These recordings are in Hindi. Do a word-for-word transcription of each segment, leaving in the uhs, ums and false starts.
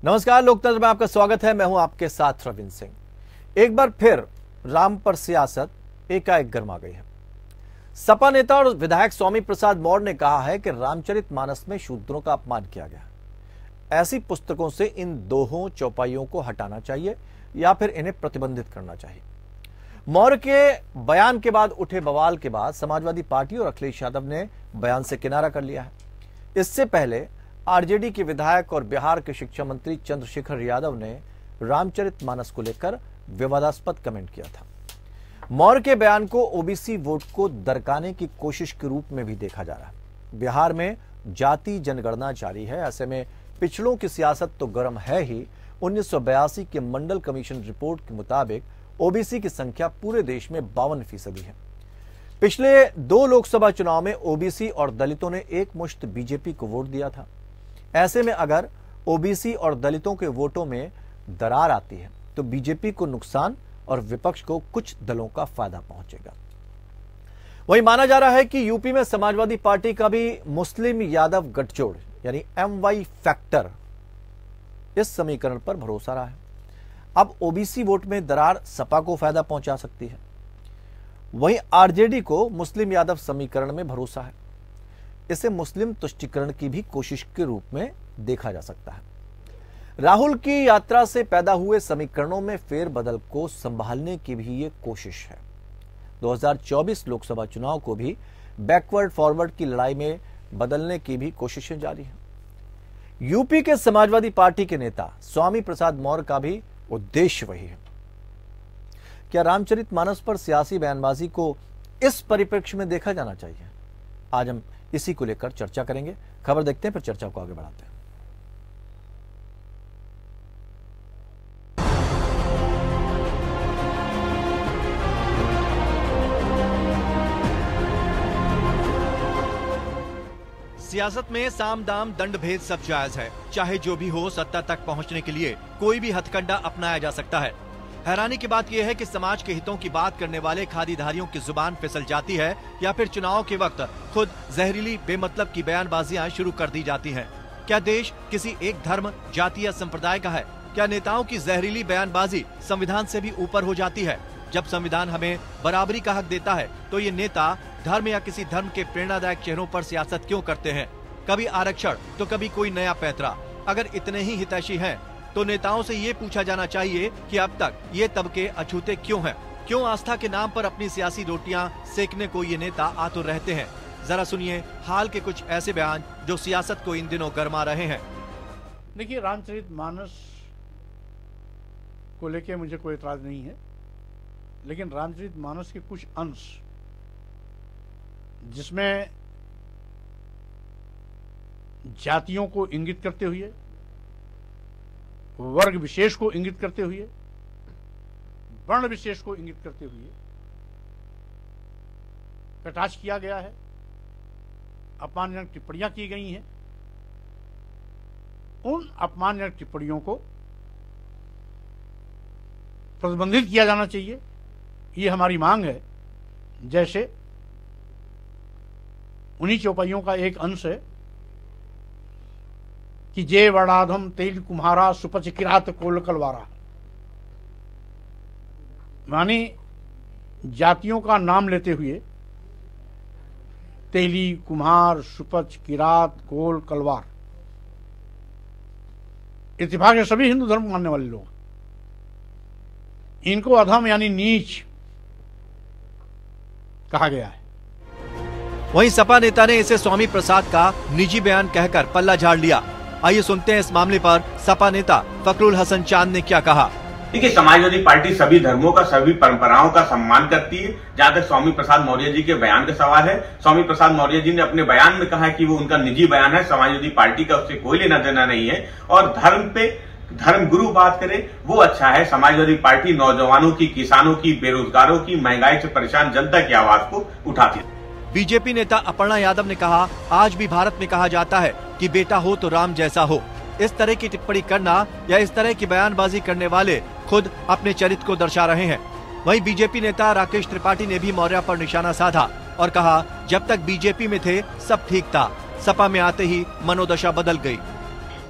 नमस्कार, लोकतंत्र में आपका स्वागत है। मैं हूं आपके साथ रविंद्र सिंह। एक बार फिर राम पर सियासत एकाएक गर्मा गई है। सपा नेता और विधायक स्वामी प्रसाद मौर्य ने कहा है कि रामचरितमानस में शूद्रों का अपमान किया गया। ऐसी पुस्तकों से इन दोहों चौपाइयों को हटाना चाहिए या फिर इन्हें प्रतिबंधित करना चाहिए। मौर्य के बयान के बाद उठे बवाल के बाद समाजवादी पार्टी और अखिलेश यादव ने बयान से किनारा कर लिया है। इससे पहले आरजेडी के विधायक और बिहार के शिक्षा मंत्री चंद्रशेखर यादव ने रामचरितमानस को लेकर विवादास्पद कमेंट किया था। मौर्य के बयान को ओबीसी वोट को दरकाने की कोशिश के रूप में भी देखा जा रहा है। बिहार में जाति जनगणना जारी है, ऐसे में पिछड़ों की सियासत तो गर्म है ही। उन्नीस सौ बयासी के मंडल कमीशन रिपोर्ट के मुताबिक ओबीसी की संख्या पूरे देश में बावन फीसदी है। पिछले दो लोकसभा चुनाव में ओबीसी और दलितों ने एक मुश्त बीजेपी को वोट दिया था। ऐसे में अगर ओबीसी और दलितों के वोटों में दरार आती है तो बीजेपी को नुकसान और विपक्ष को कुछ दलों का फायदा पहुंचेगा। वहीं माना जा रहा है कि यूपी में समाजवादी पार्टी का भी मुस्लिम यादव गठजोड़ यानी एम वाई फैक्टर इस समीकरण पर भरोसा रहा है। अब ओबीसी वोट में दरार सपा को फायदा पहुंचा सकती है। वहीं आरजेडी को मुस्लिम यादव समीकरण में भरोसा है। इसे मुस्लिम तुष्टीकरण की भी कोशिश के रूप में देखा जा सकता है। राहुल की यात्रा से पैदा हुए समीकरणों में फेरबदल को संभालने की भी ये कोशिश है। दो हज़ार चौबीस लोकसभा चुनाव को भी बैकवर्ड फॉरवर्ड की लड़ाई में बदलने की भी कोशिशें जारी हैं। यूपी के समाजवादी पार्टी के नेता स्वामी प्रसाद मौर्य का भी उद्देश्य वही है। क्या रामचरितमानस पर सियासी बयानबाजी को इस परिप्रेक्ष्य में देखा जाना चाहिए? आज हम इसी को लेकर चर्चा करेंगे। खबर देखते हैं, फिर चर्चा को आगे बढ़ाते हैं। सियासत में साम दाम दंड भेद सब जायज है। चाहे जो भी हो, सत्ता तक पहुंचने के लिए कोई भी हथकंडा अपनाया जा सकता है। हैरानी की बात यह है कि समाज के हितों की बात करने वाले खादीधारियों की जुबान फिसल जाती है या फिर चुनाव के वक्त खुद जहरीली बेमतलब की बयानबाजियां शुरू कर दी जाती हैं। क्या देश किसी एक धर्म, जाति या संप्रदाय का है? क्या नेताओं की जहरीली बयानबाजी संविधान से भी ऊपर हो जाती है? जब संविधान हमें बराबरी का हक देता है तो ये नेता धर्म या किसी धर्म के प्रेरणादायक चेहरों पर सियासत क्यों करते हैं? कभी आरक्षण तो कभी कोई नया पैतरा। अगर इतने ही हितैषी हैं तो नेताओं से ये पूछा जाना चाहिए कि अब तक ये तबके अछूते क्यों हैं? क्यों आस्था के नाम पर अपनी सियासी रोटियां सेकने को ये नेता आतुर रहते हैं? जरा सुनिए हाल के कुछ ऐसे बयान जो सियासत को इन दिनों गरमा रहे हैं। देखिए, रामचरितमानस को लेके मुझे कोई एतराज नहीं है, लेकिन रामचरितमानस के कुछ अंश जिसमें जातियों को इंगित करते हुए, वर्ग विशेष को इंगित करते हुए, वर्ण विशेष को इंगित करते हुए कटाक्ष किया गया है, अपमानजनक टिप्पणियां की गई हैं। उन अपमानजनक टिप्पणियों को प्रतिबंधित किया जाना चाहिए, ये हमारी मांग है। जैसे उन्हीं चौपाइयों का एक अंश है कि जे वड़ाधम तेल कुम्हारा सुपच किरात कोल कलवारा, मानी जातियों का नाम लेते हुए तेली, कुम्हार, सुपच, किरात, कोल, कलवार, इत्तेफाक है सभी हिंदू धर्म मानने वाले लोग, इनको अधम यानी नीच कहा गया है। वहीं सपा नेता ने इसे स्वामी प्रसाद का निजी बयान कहकर पल्ला झाड़ लिया। आइए सुनते हैं इस मामले पर सपा नेता फखरुल हसन चांद ने क्या कहा। देखिए, समाजवादी पार्टी सभी धर्मों का, सभी परंपराओं का सम्मान करती है। जहां तक स्वामी प्रसाद मौर्य जी के बयान का सवाल है, स्वामी प्रसाद मौर्य जी ने अपने बयान में कहा कि वो उनका निजी बयान है, समाजवादी पार्टी का उससे कोई लेना देना नहीं है। और धर्म पे धर्म गुरु बात करे वो अच्छा है। समाजवादी पार्टी नौजवानों की, किसानों की, बेरोजगारों की, महंगाई से परेशान जनता की आवाज को उठाती है। बीजेपी नेता अपर्णा यादव ने कहा, आज भी भारत में कहा जाता है कि बेटा हो तो राम जैसा हो। इस तरह की टिप्पणी करना या इस तरह की बयानबाजी करने वाले खुद अपने चरित्र को दर्शा रहे हैं। वहीं बीजेपी नेता राकेश त्रिपाठी ने भी मौर्य पर निशाना साधा और कहा, जब तक बीजेपी में थे सब ठीक था, सपा में आते ही मनोदशा बदल गई।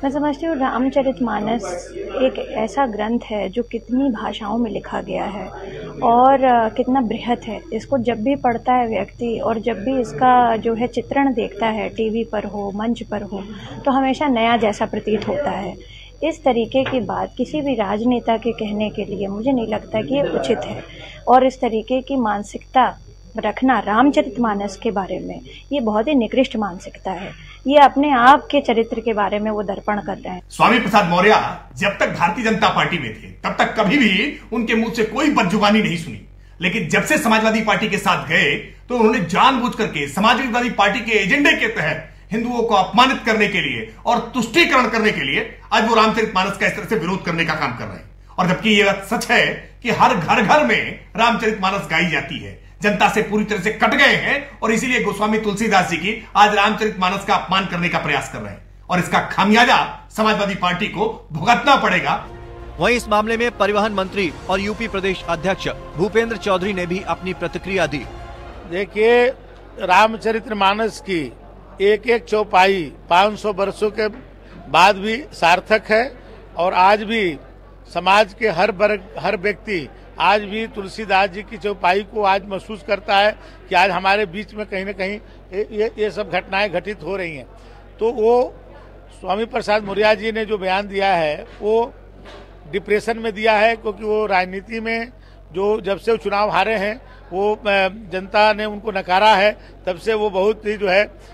मैं समझती हूँ रामचरितमानस एक ऐसा ग्रंथ है जो कितनी भाषाओं में लिखा गया है और कितना बृहत है। इसको जब भी पढ़ता है व्यक्ति और जब भी इसका जो है चित्रण देखता है, टीवी पर हो, मंच पर हो, तो हमेशा नया जैसा प्रतीत होता है। इस तरीके की बात किसी भी राजनेता के कहने के लिए मुझे नहीं लगता कि ये उचित है, और इस तरीके की मानसिकता रखना रामचरितमानस के बारे में ये बहुत ही निकृष्ट मानसिकता है। ये अपने आप के चरित्र के बारे में वो दर्पण कर रहे हैं। स्वामी प्रसाद मौर्य जब तक भारतीय जनता पार्टी में थे तब तक कभी भी उनके मुंह से कोई बदजुबानी नहीं सुनी, लेकिन जब से समाजवादी पार्टी के साथ गए तो उन्होंने जानबूझ करके समाजवादी पार्टी के एजेंडे के तहत हिंदुओं को अपमानित करने के लिए और तुष्टीकरण करने के लिए आज वो रामचरितमानस का इस तरह से विरोध करने का काम कर रहे हैं। और जबकि ये बात सच है कि हर घर घर में रामचरितमानस गाई जाती है, जनता से पूरी तरह से कट गए हैं और इसीलिए गोस्वामी तुलसीदास जी की आज रामचरितमानस का अपमान करने का प्रयास कर रहे हैं, और इसका खामियाजा समाजवादी पार्टी को भुगतना पड़ेगा। वहीं इस मामले में परिवहन मंत्री और यूपी प्रदेश अध्यक्ष भूपेंद्र चौधरी ने भी अपनी प्रतिक्रिया दी। देखिए, रामचरितमानस की एक एक चौपाई पाँच सौ वर्षों के बाद भी सार्थक है, और आज भी समाज के हर वर्ग, हर व्यक्ति आज भी तुलसीदास जी की चौपाई को आज महसूस करता है कि आज हमारे बीच में कहीं न कहीं ये ये सब घटनाएं घटित हो रही हैं। तो वो स्वामी प्रसाद मौर्य जी ने जो बयान दिया है वो डिप्रेशन में दिया है, क्योंकि वो राजनीति में जो जब से वो चुनाव हारे हैं वो जनता ने उनको नकारा है, तब से वो बहुत ही जो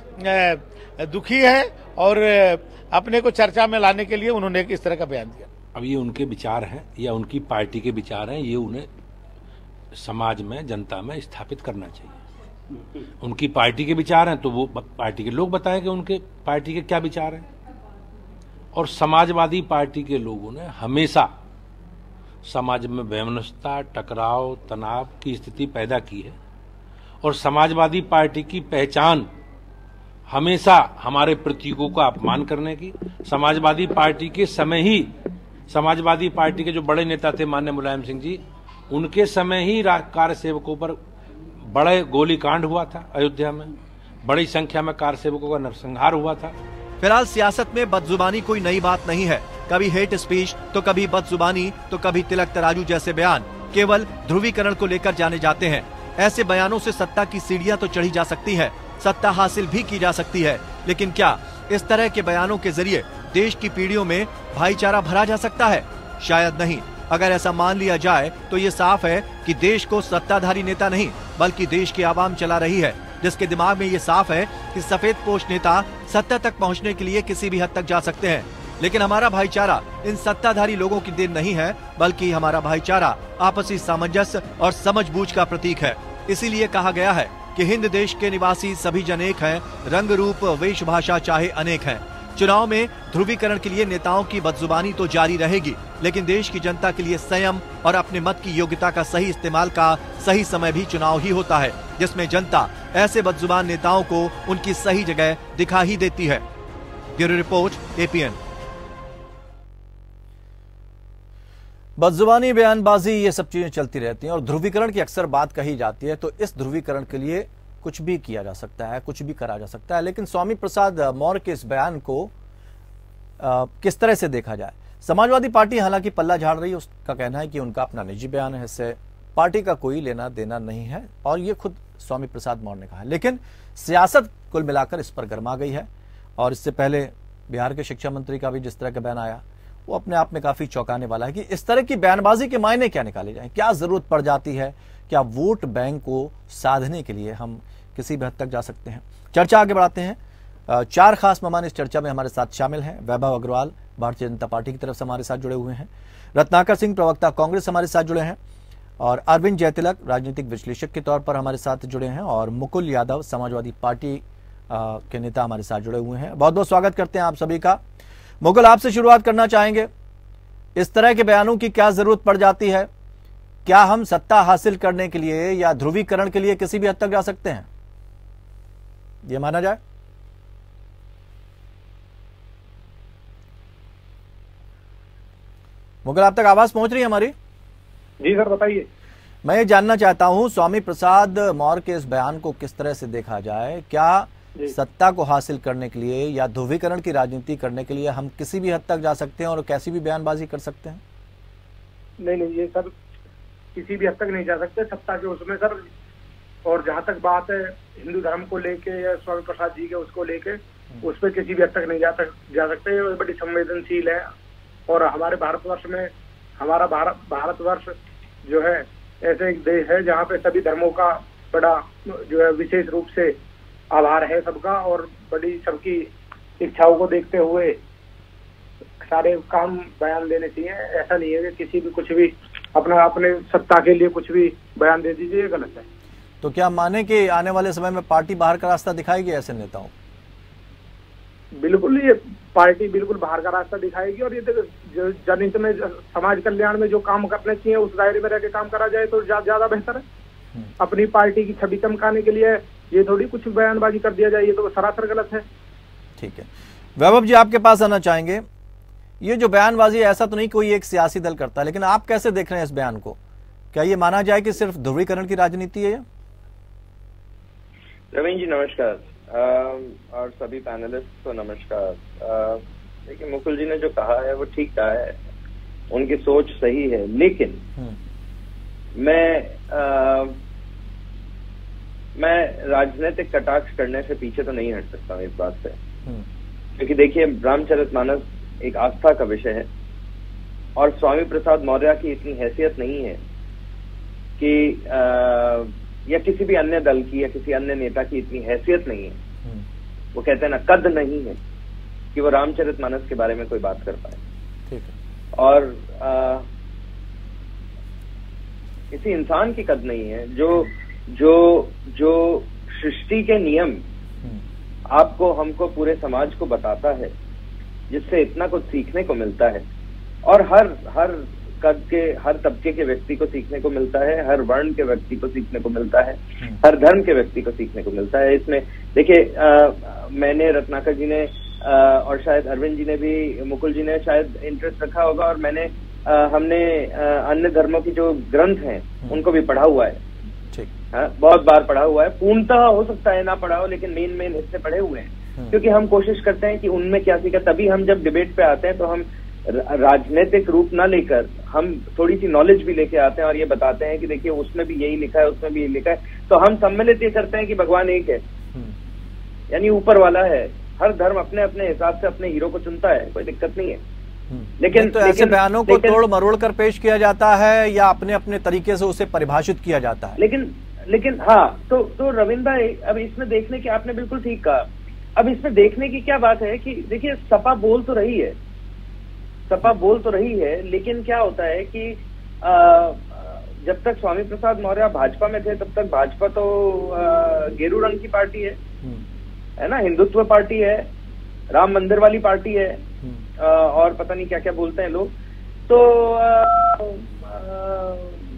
है दुखी है, और अपने को चर्चा में लाने के लिए उन्होंने इस तरह का बयान दिया। अब ये उनके विचार हैं या उनकी पार्टी के विचार हैं, ये उन्हें समाज में, जनता में स्थापित करना चाहिए। उनकी पार्टी के विचार हैं तो वो पार्टी के लोग बताएं कि उनके पार्टी के क्या विचार हैं। और समाजवादी पार्टी के लोगों ने हमेशा समाज में वैमनस्यता, टकराव, तनाव की स्थिति पैदा की है, और समाजवादी पार्टी की पहचान हमेशा हमारे प्रतीकों का अपमान करने की, समाजवादी पार्टी के समय ही समाजवादी पार्टी के जो बड़े नेता थे माननीय मुलायम सिंह जी, उनके समय ही कार्य सेवकों पर बड़े गोलीकांड हुआ था अयोध्या में, बड़ी संख्या में कार्य सेवकों का नरसंहार हुआ था। फिलहाल सियासत में बदजुबानी कोई नई बात नहीं है। कभी हेट स्पीच तो कभी बदजुबानी तो कभी तिलक तराजू जैसे बयान केवल ध्रुवीकरण को लेकर जाने जाते हैं। ऐसे बयानों से सत्ता की सीढ़ियां तो चढ़ी जा सकती है, सत्ता हासिल भी की जा सकती है, लेकिन क्या इस तरह के बयानों के जरिए देश की पीढ़ियों में भाईचारा भरा जा सकता है? शायद नहीं। अगर ऐसा मान लिया जाए तो ये साफ है कि देश को सत्ताधारी नेता नहीं बल्कि देश की आवाम चला रही है, जिसके दिमाग में ये साफ है कि सफेद पोश नेता सत्ता तक पहुंचने के लिए किसी भी हद तक जा सकते हैं। लेकिन हमारा भाईचारा इन सत्ताधारी लोगों की देन नहीं है, बल्कि हमारा भाईचारा आपसी सामंजस्य और समझबूझ का प्रतीक है। इसीलिए कहा गया है कि हिंद देश के निवासी सभी जन एक हैं, रंग रूप वेशभाषा चाहे अनेक हैं। चुनाव में ध्रुवीकरण के लिए नेताओं की बदजुबानी तो जारी रहेगी, लेकिन देश की जनता के लिए संयम और अपने मत की योग्यता का सही इस्तेमाल का सही समय भी चुनाव ही होता है, जिसमें जनता ऐसे बदजुबान नेताओं को उनकी सही जगह दिखा ही देती है। Bureau report, APN. बदजुबानी, बयानबाजी, ये सब चीजें चलती रहती हैं और ध्रुवीकरण की अक्सर बात कही जाती है। तो इस ध्रुवीकरण के लिए कुछ भी किया जा सकता है, कुछ भी करा जा सकता है, लेकिन स्वामी प्रसाद मौर्य के इस बयान को आ, किस तरह से देखा जाए? समाजवादी पार्टी हालांकि पल्ला झाड़ रही है, उसका कहना है कि उनका अपना निजी बयान है, इससे पार्टी का कोई लेना देना नहीं है, और ये खुद स्वामी प्रसाद मौर्य ने कहा है। लेकिन सियासत कुल मिलाकर इस पर गर्मा गई है, और इससे पहले बिहार के शिक्षा मंत्री का भी जिस तरह का बयान आया वो अपने आप में काफी चौंकाने वाला है कि इस तरह की बयानबाजी के मायने क्या निकाले जाएं, क्या जरूरत पड़ जाती है, क्या वोट बैंक को साधने के लिए हम किसी भी हद तक जा सकते हैं। चर्चा आगे बढ़ाते हैं। चार खास मेहमान इस चर्चा में हमारे साथ शामिल हैं। वैभव अग्रवाल भारतीय जनता पार्टी की तरफ से हमारे साथ जुड़े हुए हैं, रत्नाकर सिंह प्रवक्ता कांग्रेस हमारे साथ जुड़े हैं, और अरविंद जयतिलक राजनीतिक विश्लेषक के तौर पर हमारे साथ जुड़े हैं, और मुकुल यादव समाजवादी पार्टी के नेता हमारे साथ जुड़े हुए हैं। बहुत बहुत स्वागत करते हैं आप सभी का। मुकुल, आपसे शुरुआत करना चाहेंगे, इस तरह के बयानों की क्या जरूरत पड़ जाती है? क्या हम सत्ता हासिल करने के लिए या ध्रुवीकरण के लिए किसी भी हद तक जा सकते हैं, ये माना जाए? मुकुल, आप तक आवाज पहुंच रही है हमारी? जी सर, बताइए। मैं ये जानना चाहता हूं स्वामी प्रसाद मौर्य के इस बयान को किस तरह से देखा जाए। क्या सत्ता को हासिल करने के लिए या ध्रुवीकरण की राजनीति करने के लिए हम किसी भी हद तक जा सकते हैं और कैसी भी बयानबाजी कर सकते हैं? नहीं नहीं, ये सर किसी भी हद तक नहीं जा सकते सत्ता के उसमें सर। और जहाँ तक बात है हिंदू धर्म को लेके या स्वामी प्रसाद जी के उसको लेके, उस पर किसी भी हद तक नहीं जा तक जा सकते। ये बड़ी संवेदनशील है और हमारे भारतवर्ष में, हमारा भारत भारतवर्ष जो है ऐसे एक देश है जहाँ पे सभी धर्मों का बड़ा जो है विशेष रूप से आभार है सबका, और बड़ी सबकी इच्छाओं को देखते हुए सारे काम बयान देने चाहिए। ऐसा नहीं है कि किसी भी कुछ भी अपना अपने सत्ता के लिए कुछ भी बयान दे दीजिए, ये गलत है। तो क्या माने कि आने वाले समय में पार्टी बाहर का रास्ता दिखाएगी ऐसे नेताओं? बिल्कुल, ये पार्टी बिल्कुल बाहर का रास्ता दिखाएगी। और ये जो जनहित में, समाज कल्याण में जो काम करने चाहिए उस दायरे में रह के काम करा जाए तो ज्यादा बेहतर है। अपनी पार्टी की छवि चमकाने के लिए ये थोड़ी कुछ बयानबाजी कर दिया जाए, ये तो सरासर गलत है। ठीक है, वैभव जी आपके पास आना चाहेंगे। ये जो बयानबाजी ऐसा तो नहीं कोई एक सियासी दल करता, लेकिन आप कैसे देख रहे हैं इस बयान को? क्या ये माना जाए कि सिर्फ ध्रुवीकरण की राजनीति है? रवीन जी नमस्कार, और सभी पैनलिस्ट को नमस्कार। देखिए, मुकुल जी ने जो कहा है वो ठीक कहा है, उनकी सोच सही है, लेकिन मैं आ, मैं राजनीतिक कटाक्ष करने से पीछे तो नहीं हट सकता हूँ इस बात से, क्योंकि देखिए रामचरितमानस एक आस्था का विषय है और स्वामी प्रसाद मौर्य की इतनी हैसियत नहीं है कि आ, या किसी भी अन्य दल की या किसी अन्य नेता की इतनी हैसियत नहीं है, वो कहते हैं ना, कद नहीं है कि वो रामचरितमानस के बारे में कोई बात कर पाए। ठीक है। और आ, किसी इंसान की कद नहीं है जो जो जो सृष्टि के नियम आपको, हमको, पूरे समाज को बताता है, जिससे इतना कुछ सीखने को मिलता है। और हर हर कद के, हर तबके के व्यक्ति को सीखने को मिलता है, हर वर्ण के व्यक्ति को सीखने को मिलता है, हर धर्म के व्यक्ति को सीखने को मिलता है। इसमें देखिए, मैंने, रत्नाकर जी ने आ, और शायद अरविंद जी ने भी, मुकुल जी ने शायद इंटरेस्ट रखा होगा, और मैंने आ, हमने आ, अन्य धर्मों की जो ग्रंथ हैं उनको भी पढ़ा हुआ है। ठीक। हाँ, बहुत बार पढ़ा हुआ है। पूर्णतः हो सकता है ना पढ़ा हो, लेकिन मेन मेन हिस्से पढ़े हुए हैं, क्योंकि हम कोशिश करते हैं कि उनमें क्या सीखा। तभी हम जब डिबेट पे आते हैं तो हम राजनीतिक रूप ना लेकर हम थोड़ी सी नॉलेज भी लेके आते हैं और ये बताते हैं कि देखिए उसमें भी यही लिखा है, उसमें भी यही लिखा है। तो हम सम्मिलित ये करते हैं कि भगवान एक है, यानी ऊपर वाला है। हर धर्म अपने अपने हिसाब से अपने हीरो को चुनता है, कोई दिक्कत नहीं है। लेकिन तो ऐसे बयानों को तोड़ मरोड़ कर पेश किया जाता है या अपने अपने तरीके से उसे परिभाषित किया जाता है? लेकिन लेकिन हाँ, तो तो रविंद्र भाई, अब इसमें देखने की, आपने बिल्कुल ठीक कहा, अब इसमें देखने की क्या बात है कि देखिए सपा बोल तो रही है, सपा बोल तो रही है, लेकिन क्या होता है कि आ, जब तक स्वामी प्रसाद मौर्य भाजपा में थे तब तक भाजपा तो आ, गेरू रंग की पार्टी है, है ना, हिंदुत्व पार्टी है, राम मंदिर वाली पार्टी है, आ, और पता नहीं क्या क्या बोलते हैं लोग। तो आ, आ,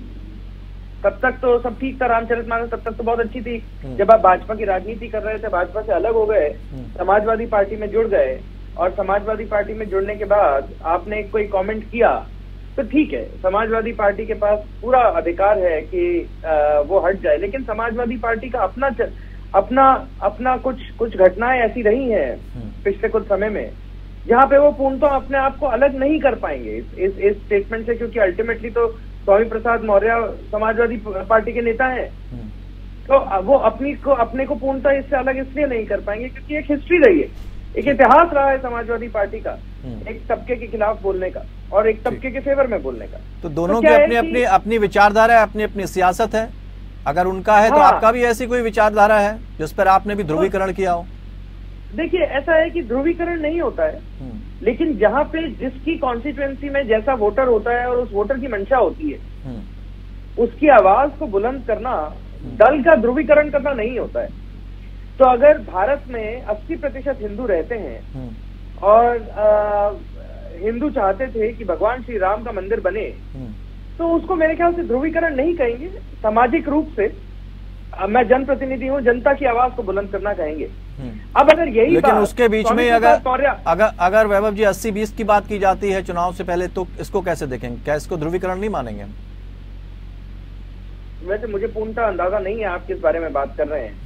तब तक तो सब ठीक था, रामचरितमानस तब तक तो बहुत अच्छी थी। जब आप भाजपा की राजनीति कर रहे थे, भाजपा से अलग हो गए, समाजवादी पार्टी में जुड़ गए, और समाजवादी पार्टी में जुड़ने के बाद आपने एक कोई कमेंट किया तो ठीक है, समाजवादी पार्टी के पास पूरा अधिकार है कि आ, वो हट जाए। लेकिन समाजवादी पार्टी का अपना अपना अपना कुछ कुछ घटनाएं ऐसी रही हैं पिछले कुछ समय में जहां पे वो पूर्णतः अपने आप को अलग नहीं कर पाएंगे इस इस, इस स्टेटमेंट से, क्योंकि अल्टीमेटली तो स्वामी प्रसाद मौर्य समाजवादी पार्टी के नेता हैं। तो वो अपनी को अपने को पूर्णतः इससे अलग इसलिए नहीं कर पाएंगे क्योंकि एक हिस्ट्री रही है, एक इतिहास रहा है समाजवादी पार्टी का, एक तबके के खिलाफ बोलने का और एक तबके के फेवर में बोलने का। तो दोनों की अपनी अपनी अपनी विचारधारा है, अपनी अपनी सियासत है। अगर उनका है तो हाँ, आपका भी ऐसी कोई विचारधारा है जिस पर आपने भी ध्रुवीकरण किया हो? देखिए, ऐसा है कि ध्रुवीकरण नहीं होता है, लेकिन जहां पे जिसकी कॉन्स्टिट्यूएंसी में जैसा वोटर होता है और उस वोटर की मंशा होती है, उसकी आवाज को बुलंद करना दल का ध्रुवीकरण करना नहीं होता है। तो अगर भारत में अस्सी प्रतिशत हिंदू रहते हैं और आ, हिंदू चाहते थे कि भगवान श्री राम का मंदिर बने, तो उसको मेरे ख्याल से ध्रुवीकरण नहीं कहेंगे। सामाजिक रूप से आ, मैं जनप्रतिनिधि हूँ, जनता की आवाज को बुलंद करना कहेंगे। अब अगर यही लेकिन उसके बीच में अगर अगर अगर अगर वैभव जी अस्सी बीस की बात की जाती है चुनाव से पहले, तो इसको कैसे देखेंगे? क्या इसको ध्रुवीकरण नहीं मानेंगे? वैसे मुझे पूर्णतः अंदाजा नहीं है आप किस बारे में बात कर रहे हैं,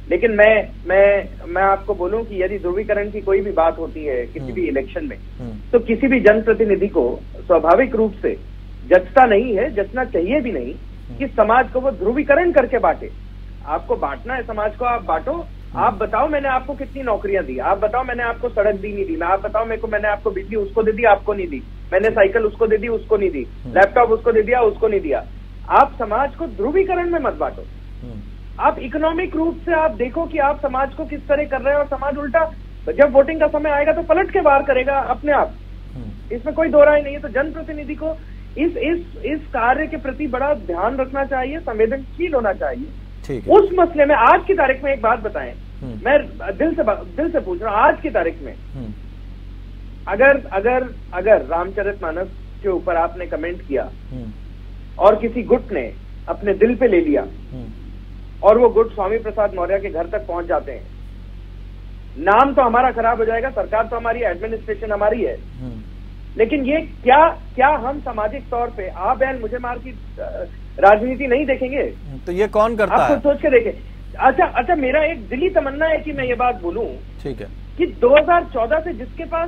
लेकिन मैं मैं मैं आपको बोलूं कि यदि ध्रुवीकरण की कोई भी बात होती है किसी भी इलेक्शन में, तो किसी भी जनप्रतिनिधि को स्वाभाविक रूप से जचता नहीं है, जचना चाहिए भी नहीं कि समाज को वो ध्रुवीकरण करके बांटे। आपको बांटना है समाज को, आप बांटो। आप बताओ मैंने आपको कितनी नौकरियां दी, आप बताओ मैंने आपको सड़क दी नहीं दी, मैं आप बताओ मेरे को मैंने आपको बिजली उसको दे दी आपको नहीं दी, मैंने साइकिल उसको दे दी उसको नहीं दी, लैपटॉप उसको दे दिया उसको नहीं दिया। आप समाज को ध्रुवीकरण में मत बांटो। आप इकोनॉमिक रूप से आप देखो कि आप समाज को किस तरह कर रहे हैं, और समाज उल्टा जब वोटिंग का समय आएगा तो पलट के वार करेगा अपने आप, इसमें कोई दो राय नहीं है। तो जनप्रतिनिधि को इस इस इस कार्य के प्रति बड़ा ध्यान रखना चाहिए, संवेदनशील होना चाहिए। ठीक है। उस मसले में आज की तारीख में एक बात बताएं, मैं दिल से दिल से पूछ रहा हूं, आज की तारीख में अगर अगर अगर रामचरितमानस के ऊपर आपने कमेंट किया और किसी गुट ने अपने दिल पे ले लिया और वो गुट स्वामी प्रसाद मौर्य के घर तक पहुंच जाते हैं, नाम तो हमारा खराब हो जाएगा, सरकार तो हमारी, एडमिनिस्ट्रेशन हमारी है, लेकिन ये क्या क्या हम सामाजिक तौर पे आ बैल मुझे मार की राजनीति नहीं देखेंगे? तो ये कौन करता आप है? खुद सोच के देखें। अच्छा अच्छा मेरा एक दिली तमन्ना है कि मैं ये बात बोलूं, ठीक है, कि दो हज़ार चौदह से जिसके पास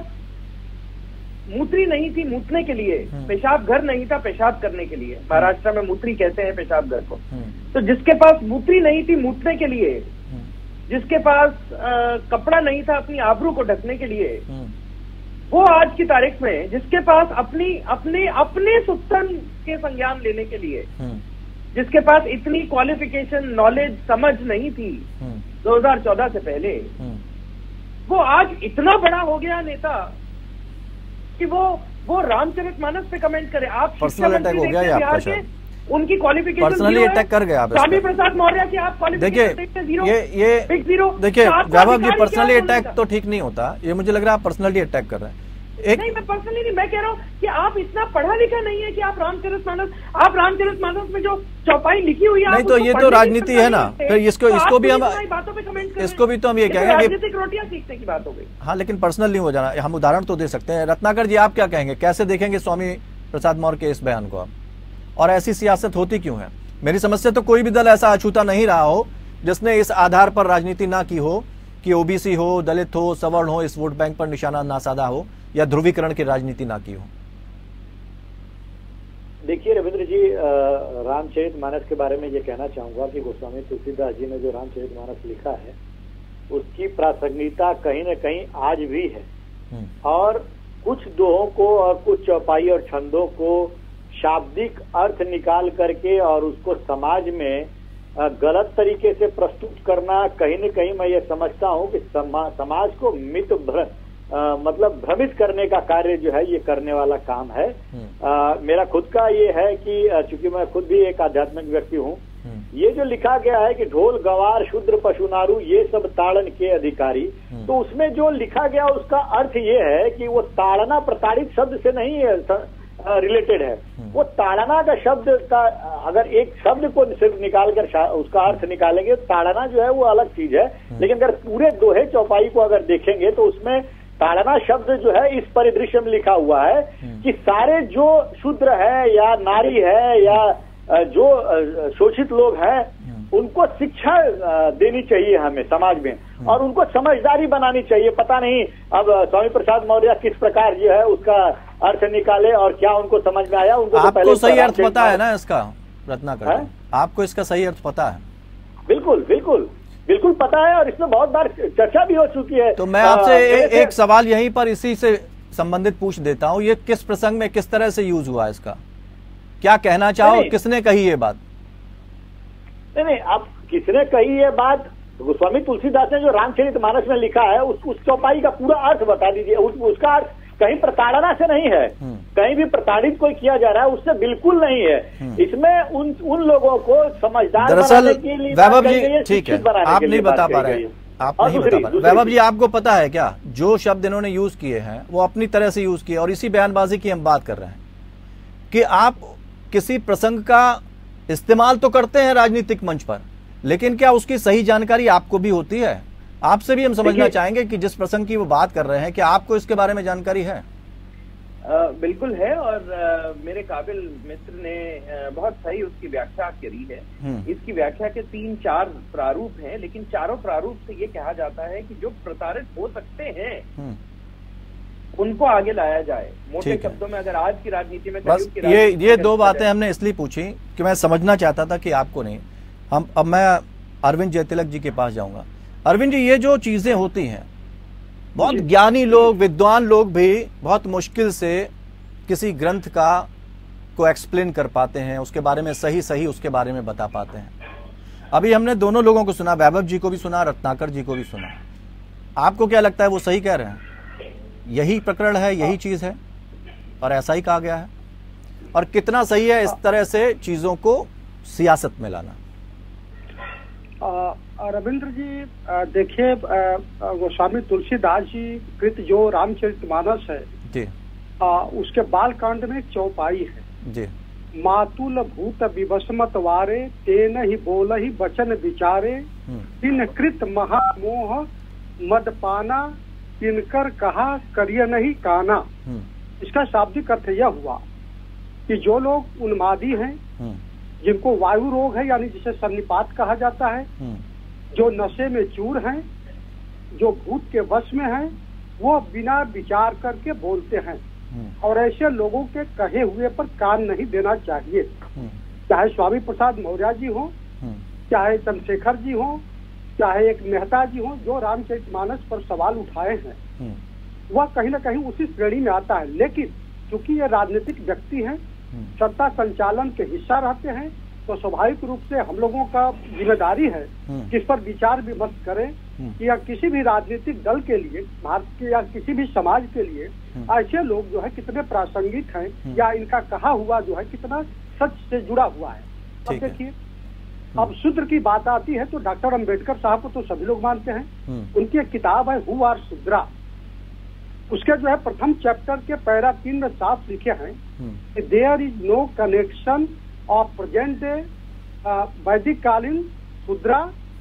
मूत्री नहीं थी मूतने के लिए, पेशाब घर नहीं था पेशाब करने के लिए, महाराष्ट्र में मूत्री कहते हैं पेशाब घर को, तो जिसके पास मूत्री नहीं थी मूतने के लिए, जिसके पास आ, कपड़ा नहीं था अपनी आबरू को ढकने के लिए, वो आज की तारीख में जिसके पास अपनी अपने अपने सुतन के संज्ञान लेने के लिए, जिसके पास इतनी क्वालिफिकेशन नॉलेज समझ नहीं थी दो हज़ार चौदह से पहले, वो आज इतना बड़ा हो गया नेता कि वो वो रामचरितमानस पे कमेंट करे। आप पर्सनल अटैक हो गया ये आपका शायद, उनकी क्वालिफिकेशन पर्सनली अटैक कर गया आप। स्वामी प्रसाद मौर्य की आप देखिए ये ये देखिए वैभव जी, पर्सनली अटैक तो ठीक नहीं होता, ये मुझे लग रहा है आप पर्सनली अटैक कर रहे हैं। एक... नहीं मैं पर्सनली नहीं, मैं कह रहा हूँ कि आप इतना पढ़ा लिखा नहीं है कि आप रामचरितमानस आप रामचरितमानस में जो चौपाई लिखी हुई है नहीं, तो ये तो राजनीति है ना, फिर इसको तो इसको भी हम बातों पे कमेंट इसको भी तो हम ये कहेंगे कि राजनीतिक रोटियां सीखने की बात हो गई। हाँ, लेकिन पर्सनल नहीं हो जाना, हम उदाहरण तो दे सकते हैं। रत्नाकर जी आप क्या कहेंगे, कैसे देखेंगे स्वामी प्रसाद मौर्य के इस बयान को आप, और ऐसी सियासत होती क्यों है? मेरी समझ से तो कोई भी दल ऐसा अछूता नहीं रहा हो जिसने इस आधार पर राजनीति ना की हो कि ओबीसी हो, दलित हो, सवर्ण हो, इस वोट बैंक पर निशाना ना साधा हो या ध्रुवीकरण की राजनीति ना की हो। देखिए रविंद्र जी, रामचरितमानस के बारे में ये कहना चाहूंगा कि गोस्वामी तुलसीदास जी ने जो रामचरितमानस लिखा है उसकी प्रासंगिकता कहीं न कहीं आज भी है, और कुछ दोहों को और कुछ चौपाई और छंदों को शाब्दिक अर्थ निकाल करके और उसको समाज में गलत तरीके से प्रस्तुत करना, कहीं न कहीं मैं ये समझता हूँ कि समा, समाज को मित भ्र, आ, मतलब भ्रमित करने का कार्य जो है ये करने वाला काम है। आ, मेरा खुद का ये है कि चूंकि मैं खुद भी एक आध्यात्मिक व्यक्ति हूँ, ये जो लिखा गया है कि ढोल गवार शूद्र पशुनारू ये सब ताड़न के अधिकारी, तो उसमें जो लिखा गया उसका अर्थ ये है कि वो ताड़ना प्रताड़ित शब्द से नहीं है रिलेटेड है। वो ताड़ना का शब्द का अगर एक शब्द को सिर्फ निकाल कर उसका अर्थ निकालेंगे, ताड़ना जो है वो अलग चीज है, लेकिन अगर पूरे दोहे चौपाई को अगर देखेंगे तो उसमें ताड़ना शब्द जो है इस परिदृश्य में लिखा हुआ है कि सारे जो शूद्र है या नारी है या जो शोषित लोग हैं उनको शिक्षा देनी चाहिए हमें समाज में, और उनको समझदारी बनानी चाहिए। पता नहीं अब स्वामी प्रसाद मौर्य किस प्रकार जो है उसका अर्थ निकाले और क्या उनको समझ में आया। उनको आपको तो सही अर्थ पता है ना इसका, रत्नाकर, आपको इसका सही अर्थ पता है? बिल्कुल बिल्कुल बिल्कुल पता है, और इसमें बहुत बार चर्चा भी हो चुकी है। तो मैं आपसे ए, एक सवाल यहीं पर इसी से संबंधित पूछ देता हूँ, ये किस प्रसंग में किस तरह से यूज हुआ इसका, क्या कहना चाहो, किसने कही ये बात? नहीं नहीं, अब किसने कही ये बात? गोस्वामी तुलसीदास ने जो रामचरितमानस में लिखा है उस, उस चौपाई का पूरा अर्थ बता दीजिए। उस, उसका अर्थ कहीं प्रताड़ना से नहीं है, कहीं भी प्रताड़ित कोई किया जा रहा है उससे बिल्कुल नहीं है। इसमें उन उन लोगों को समझदार बनाने के लिए, वैभव जी ठीक है, आप नहीं बता पा रहे, आप नहीं बता पा रहे। वैभव जी आपको पता है क्या, जो शब्द इन्होंने यूज किए हैं वो अपनी तरह से यूज किए, और इसी बयानबाजी की हम बात कर रहे हैं कि आप किसी प्रसंग का इस्तेमाल तो करते हैं राजनीतिक मंच पर, लेकिन क्या उसकी सही जानकारी आपको भी होती है? आपसे भी हम समझना चाहेंगे कि जिस प्रसंग की वो बात कर रहे हैं क्या आपको इसके बारे में जानकारी है? आ, बिल्कुल है, और आ, मेरे काबिल मित्र ने आ, बहुत सही उसकी व्याख्या करी है। इसकी व्याख्या के तीन चार प्रारूप हैं, लेकिन चारों प्रारूप से ये कहा जाता है कि जो प्रताड़ित हो सकते हैं उनको आगे लाया जाए। मोटे शब्दों में अगर आज की राजनीति में बस की ये ये दो बातें हमने इसलिए पूछी कि मैं समझना चाहता था कि आपको नहीं। हम अब मैं अरविंद जयतिलक जी के पास जाऊंगा। अरविंद जी, ये जो चीजें होती हैं, बहुत ज्ञानी लोग, विद्वान लोग भी बहुत मुश्किल से किसी ग्रंथ का को एक्सप्लेन कर पाते हैं, उसके बारे में सही सही उसके बारे में बता पाते हैं। अभी हमने दोनों लोगों को सुना, वैभव जी को भी सुना, रत्नाकर जी को भी सुना। आपको क्या लगता है, वो सही कह रहे हैं? यही प्रकरण है, यही चीज है और ऐसा ही कहा गया है? और कितना सही है इस तरह से चीजों को सियासत में लाना? रविंद्र जी, देखिए, गोस्वामी तुलसीदास जी कृत जो रामचरितमानस है जी, आ, उसके बालकांड में एक चौपाई है जी। मातुल भूत विवस्मत वारे तेन ही बोल ही वचन विचारे तिन कृत महामोह मदपाना तिनकर कहा करिय नहीं काना। इसका शाब्दिक अर्थ यह हुआ कि जो लोग उन्मादी हैं, जिनको वायु रोग है यानी जिसे सन्निपात कहा जाता है, जो नशे में चूर हैं, जो भूत के वश में हैं, वो बिना विचार करके बोलते हैं और ऐसे लोगों के कहे हुए पर कान नहीं देना चाहिए। चाहे स्वामी प्रसाद मौर्य जी हो, चाहे चंद्रशेखर जी हो, चाहे एक मेहता जी हो, जो रामचरितमानस पर सवाल उठाए हैं वह कहीं ना कहीं उसी श्रेणी में आता है। लेकिन क्योंकि ये राजनीतिक व्यक्ति हैं, सत्ता संचालन के हिस्सा रहते हैं, तो स्वाभाविक रूप से हम लोगों का जिम्मेदारी है कि इस पर विचार विमर्श करें कि या किसी भी राजनीतिक दल के लिए, भारत के या किसी भी समाज के लिए ऐसे लोग जो है कितने प्रासंगिक हैं या इनका कहा हुआ जो है कितना सच से जुड़ा हुआ है। अब देखिए, अब शूद्र की बात आती है तो डॉक्टर अंबेडकर साहब को तो सभी लोग मानते हैं। उनकी एक किताब है हु आर शूद्रा, उसके जो है प्रथम चैप्टर के पैरा तीन में साफ लिखे हैं कि there is no connection of present day वैदिक कालीन शूद्रा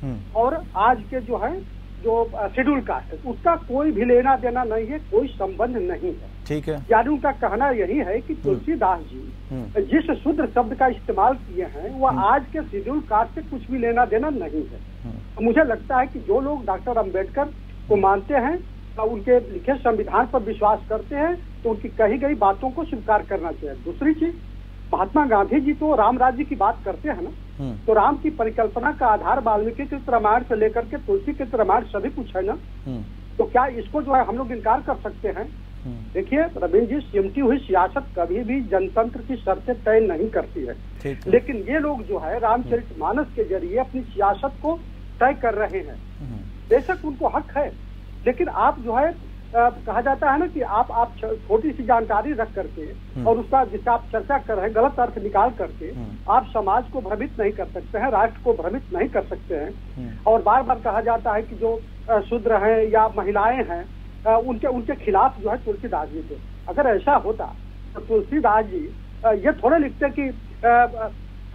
और आज के जो है जो शेड्यूल कास्ट है, उसका कोई भी लेना देना नहीं है, कोई संबंध नहीं है। ठीक है, यानी उनका कहना यही है कि तुलसीदास जी जिस शूद्र शब्द का इस्तेमाल किए हैं वह आज के शेड्यूल कास्ट से कुछ भी लेना देना नहीं है। तो मुझे लगता है कि जो लोग डॉक्टर अंबेडकर को मानते हैं, उनके लिखे संविधान पर विश्वास करते हैं, तो उनकी कही गई बातों को स्वीकार करना चाहिए। दूसरी चीज, महात्मा गांधी जी तो राम राज्य की बात करते हैं ना, तो राम की परिकल्पना का आधार वाल्मीकि के रामायण से लेकर के तुलसी के रामायण सभी कुछ है ना, तो क्या इसको जो है हम लोग इनकार कर सकते हैं? देखिए रविंद्र जी, सिमटी हुई सियासत कभी भी जनतंत्र की शर्तें तय नहीं करती है, लेकिन ये लोग जो है रामचरितमानस के जरिए अपनी सियासत को तय कर रहे हैं। बेशक उनको हक है, लेकिन आप जो है आ, कहा जाता है ना कि आप आप छोटी सी जानकारी रख करके और उसका जिसका आप चर्चा कर रहे हैं गलत अर्थ निकाल करके आप समाज को भ्रमित नहीं कर सकते हैं, राष्ट्र को भ्रमित नहीं कर सकते हैं। और बार बार कहा जाता है कि जो शूद्र हैं या महिलाएं हैं आ, उनके उनके खिलाफ जो है तुलसीदास जी थे। अगर ऐसा होता तो तुलसीदास जी आ, ये थोड़े लिखते कि आ,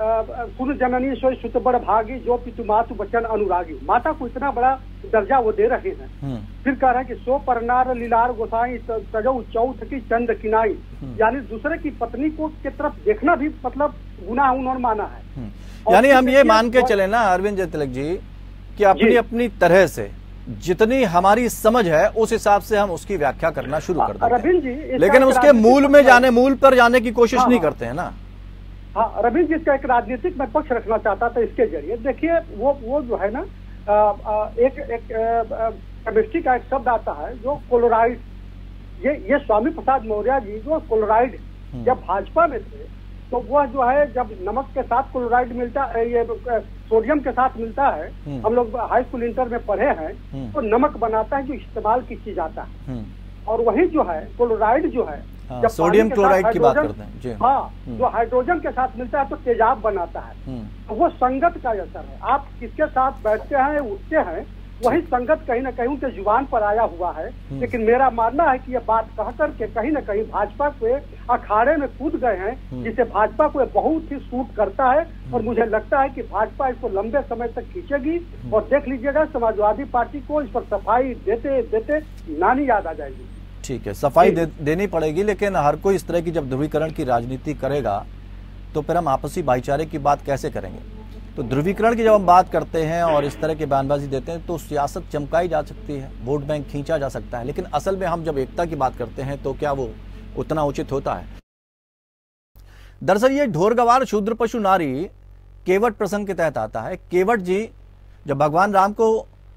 सुन जननी सोई सुत बड़ भागी जो पितु मातु बचन अनुरागी। माता को इतना बड़ा दर्जा वो दे रहे हैं। फिर कह रहे हैं कि सो परनार लीलार गोसाई तजौ चौथ की चंद किनाई, यानी दूसरे की पत्नी को की तरफ देखना भी मतलब गुनाह उन्होंने माना है। यानी हम ये मान के चले ना अरविंद जयतिलक जी कि अपनी अपनी तरह से जितनी हमारी समझ है उस हिसाब से हम उसकी व्याख्या करना शुरू कर देते हैं, लेकिन उसके मूल में जाने मूल पर जाने की कोशिश नहीं करते हैं ना। हाँ, रविंद्र जी, इसका एक राजनीतिक मैं पक्ष रखना चाहता था इसके जरिए। देखिए वो वो जो है ना आ, आ, एक एक केमिस्ट्री का एक शब्द आता है जो क्लोराइड, ये ये स्वामी प्रसाद मौर्य जी जो क्लोराइड जब भाजपा में थे तो वह जो है जब नमक के साथ क्लोराइड मिलता है, ये सोडियम के साथ मिलता है, हम लोग हाई स्कूल इंटर में पढ़े हैं, तो नमक बनाता है जो इस्तेमाल की चीज आता है। और वही जो है क्लोराइड जो है हाँ, जब सोडियम क्लोराइड की बात करते हैं जी, हाँ, जो हाइड्रोजन के साथ मिलता है तो तेजाब बनाता है। तो वो संगत का असर है। आप किसके साथ बैठते हैं उठते हैं वही संगत कहीं ना कहीं उनके जुबान पर आया हुआ है। लेकिन मेरा मानना है कि ये बात कह करके कहीं ना कहीं भाजपा के अखाड़े में कूद गए हैं, जिससे भाजपा को बहुत ही सूट करता है। और मुझे लगता है कि भाजपा इसको लंबे समय तक खींचेगी और देख लीजिएगा समाजवादी पार्टी को इस पर सफाई देते देते नानी याद आ जाएगी। ठीक है, सफाई दे, देनी पड़ेगी, लेकिन हर कोई इस तरह की जब ध्रुवीकरण की राजनीति करेगा तो फिर हम आपसी भाईचारे की बात कैसे करेंगे। तो ध्रुवीकरण की जब हम बात करते हैं और इस तरह की बयानबाजी देते हैं तो सियासत चमकाई जा सकती है, वोट बैंक खींचा जा सकता है, लेकिन असल में हम जब एकता की बात करते हैं तो क्या वो उतना उचित होता है। दरअसल ये ढोर गवार शूद्र पशु नारी केवट प्रसंग के तहत आता है। केवट जी जब भगवान राम को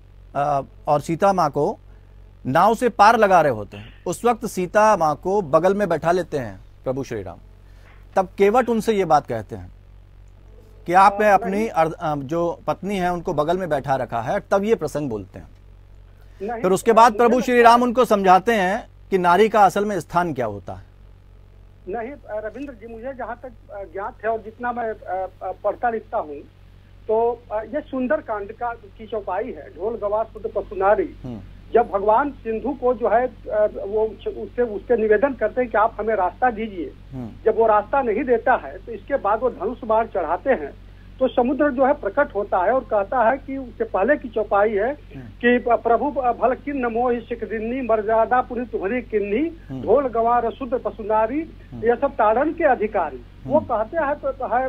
और सीता माँ को नाव से पार लगा रहे होते हैं, उस वक्त सीता माँ को बगल में बैठा लेते हैं प्रभु श्री राम। तब केवट उनसे ये बात कहते हैं कि आपने अपनी जो पत्नी है उनको बगल में बैठा रखा है, तब ये प्रसंग बोलते हैं। फिर उसके बाद प्रभु श्री राम उनको समझाते हैं कि नारी का असल में स्थान क्या होता है। नहीं रविंद्र जी, मुझे जहाँ तक ज्ञात है और जितना मैं पढ़ता लिखता हूँ तो ये सुंदर कांड का की चौपाई है, ढोल गवार शूद्र पशु नारी। जब भगवान सिंधु को जो है वो उससे उसके निवेदन करते हैं कि आप हमें रास्ता दीजिए, जब वो रास्ता नहीं देता है तो इसके बाद वो धनुष बाण चढ़ाते हैं तो समुद्र जो है प्रकट होता है और कहता है कि उससे पहले की चौपाई है कि प्रभु भल किन्न मोहि सिकदिन्नी मर्यादा पुनि तुम्हारी किन्नी ढोल गवार शूद्र पशु नारी, ये सब ताड़न के अधिकारी। वो कहते हैं तो है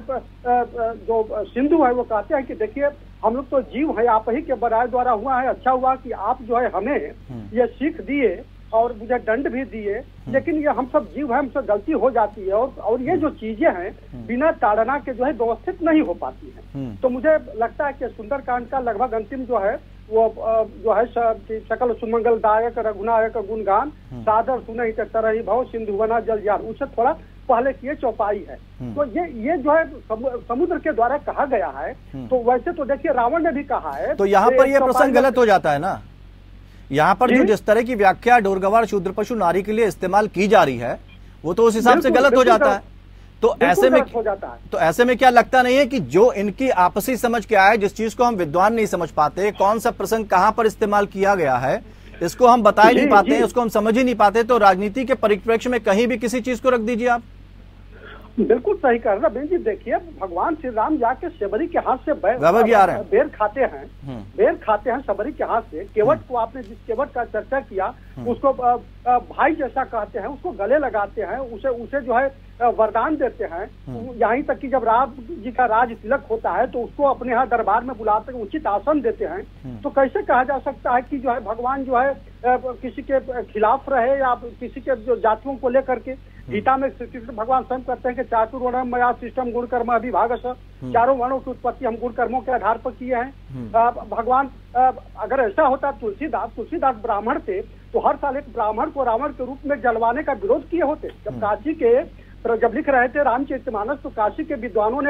जो सिंधु है वो कहते हैं कि देखिए हम लोग तो जीव है, आप ही के बराए द्वारा हुआ है, अच्छा हुआ कि आप जो है हमें ये सीख दिए और मुझे दंड भी दिए, लेकिन ये हम सब जीव है, हमसे गलती हो जाती है और और ये जो चीजें हैं बिना ताड़ना के जो है व्यवस्थित नहीं हो पाती हैं। तो मुझे लगता है कि सुंदरकांड का लगभग अंतिम जो है वो जो है सकल सुमंगल दायक रघुनायक गुणगान सादर सुने तरही भव सिंधु बना जल यार, उससे थोड़ा पहले की चौपाई है। तो ये ये जो है समुद्र के द्वारा कहा गया है। तो वैसे तो देखिए रावण ने भी कहा है, तो यहाँ पर ये प्रसंग गलत हो जाता है ना। यहाँ पर जो जिस तरह की व्याख्या ढोरगवार शूद्र पशु नारी के लिए इस्तेमाल की जा रही है वो तो उस हिसाब से गलत हो जाता है। तो ऐसे में हो जाता है। तो ऐसे में क्या लगता नहीं है कि जो इनकी आपसी समझ क्या है, जिस चीज को हम विद्वान नहीं समझ पाते, कौन सा प्रसंग कहाँ पर इस्तेमाल किया गया है, इसको हम बता ही नहीं पाते हैं, उसको हम समझ ही नहीं पाते, तो राजनीति के परिप्रेक्ष्य में कहीं भी किसी चीज को रख दीजिए आप। बिल्कुल सही कह रहे हैं जी। देखिए भगवान श्री राम जाके शबरी के हाथ से बैर, बेर खाते हैं, बेर खाते हैं शबरी के हाथ से। केवट को आपने जिस केवट का चर्चा किया उसको भाई जैसा कहते हैं, उसको गले लगाते हैं, उसे उसे जो है वरदान देते हैं। यहीं तक कि जब राम जी का राज तिलक होता है तो उसको अपने यहाँ दरबार में बुलाते हैं, उचित आसन देते हैं। तो कैसे कहा जा सकता है कि जो है भगवान जो है किसी के खिलाफ रहे या किसी के जो जातियों को लेकर के। गीता में श्री कृष्ण भगवान स्वयं कहते हैं कि चातुर्वर्ण मया सिस्टम गुण कर्म अभिभाग, चारों वर्णों की उत्पत्ति हम गुण कर्मों के आधार पर किए हैं। भगवान अगर ऐसा होता तुलसीदास तुलसीदास ब्राह्मण थे तो हर साल एक ब्राह्मण को रावण के रूप में जलवाने का विरोध किए होते। जब काशी के जब लिख रहे थे रामचरितमानस तो काशी के विद्वानों ने,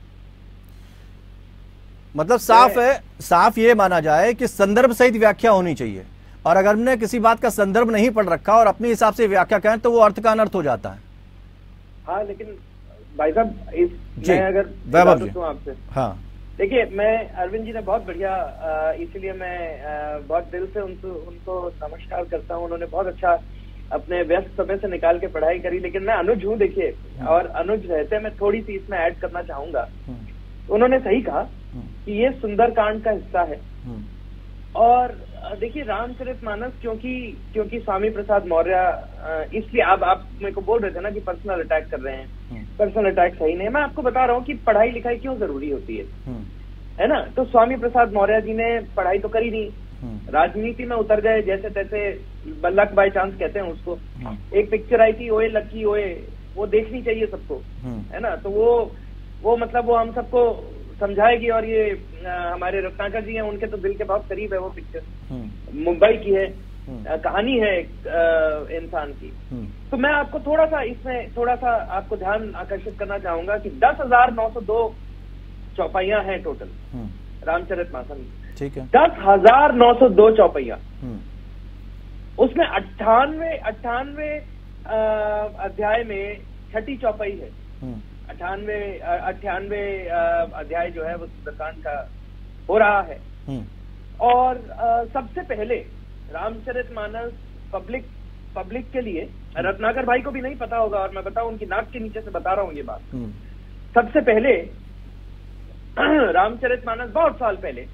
मतलब साफ है, साफ ये माना जाए कि संदर्भ सहित व्याख्या होनी चाहिए, और अगर हमने किसी बात का संदर्भ नहीं पढ़ रखा और अपने हिसाब से व्याख्या करें तो वो अर्थ का अनर्थ हो जाता है। हाँ लेकिन भाई साहब इस मैं अगर वैभव आपसे, हाँ देखिए मैं अरविंद जी ने बहुत बढ़िया, इसलिए मैं बहुत दिल से उनको उनको नमस्कार करता हूँ। उन्होंने बहुत अच्छा अपने व्यस्त समय से निकाल के पढ़ाई करी। लेकिन मैं अनुज हूँ देखिए, और अनुज रहते मैं थोड़ी सी इसमें ऐड करना चाहूंगा। उन्होंने सही कहा कि ये सुंदरकांड का हिस्सा है। और देखिए रामचरितमानस क्योंकि क्योंकि स्वामी प्रसाद मौर्य, इसलिए आप आप मेरे को बोल रहे थे ना कि पर्सनल अटैक कर रहे हैं, पर्सनल अटैक सही नहीं है। मैं आपको बता रहा हूँ कि पढ़ाई लिखाई क्यों जरूरी होती है, है ना। तो स्वामी प्रसाद मौर्य जी ने पढ़ाई तो करी नहीं, राजनीति में उतर गए जैसे तैसे, लक बाय चांस कहते हैं उसको। एक पिक्चर आई थी ओए लकी ओए, वो देखनी चाहिए सबको, है ना। तो वो वो मतलब वो हम सबको समझाएगी। और ये आ, हमारे रत्नाकर जी हैं, उनके तो दिल के बहुत करीब है वो पिक्चर। मुंबई की है, आ, कहानी है एक इंसान की। तो मैं आपको थोड़ा सा इसमें थोड़ा सा आपको ध्यान आकर्षित करना चाहूंगा कि दस हजार नौ सौ दो चौपाइयां हैं टोटल रामचरितमानस में। ठीक है, दस हजार नौ सौ दो चौपाइयां, उसमें अट्ठानवे अट्ठानवे अध्याय में छठी चौपाई है। अट्ठानवे अट्ठानवे अध्याय जो है वो सुंदरकांड का हो रहा है। और आ, सबसे पहले रामचरितमानस पब्लिक पब्लिक के लिए, रत्नाकर भाई को भी नहीं पता होगा और मैं बताऊं उनकी नाक के नीचे से बता रहा हूं ये बात। सबसे पहले रामचरितमानस बहुत साल पहले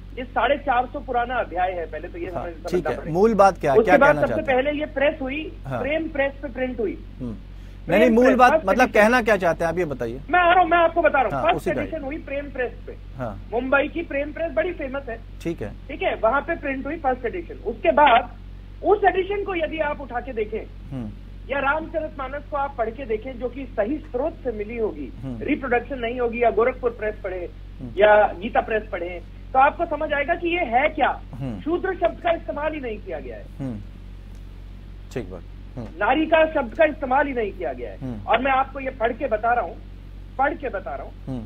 ये साढ़े चार सौ पुराना अध्याय है, पहले तो ये हाँ, समझ ठीक है, पड़ेगा। मूल बात क्या है, उसके क्या बाद कहना सबसे चाहते हैं? पहले ये प्रेस हुई, हाँ। प्रेम प्रेस पे प्रिंट हुई। नहीं नहीं, मूल बात मतलब कहना क्या चाहते हैं आप ये बताइए। मैं आ रहा हूँ, मैं आपको बता रहा हूँ। हाँ, फर्स्ट उसी का एडिशन हुई प्रेम प्रेस पे, हाँ मुंबई की प्रेम प्रेस बड़ी फेमस है, ठीक है, ठीक है, वहां पे प्रिंट हुई फर्स्ट एडिशन। उसके बाद उस एडिशन को यदि आप उठा के देखें हम्म या रामचरितमानस को आप पढ़ के देखें, जो कि सही स्रोत से मिली होगी, हम्म। रिप्रोडक्शन नहीं होगी, या गोरखपुर प्रेस पढ़े या गीता प्रेस पढ़े, तो आपको समझ आएगा कि ये है क्या। हम्म। शूद्र शब्द का इस्तेमाल ही नहीं किया गया है, हम्म ठीक बात, हम्म नारी का शब्द का इस्तेमाल ही नहीं किया गया है। हम्म। और मैं आपको ये पढ़ के बता रहा हूँ, पढ़ के बता रहा हूँ, हम्म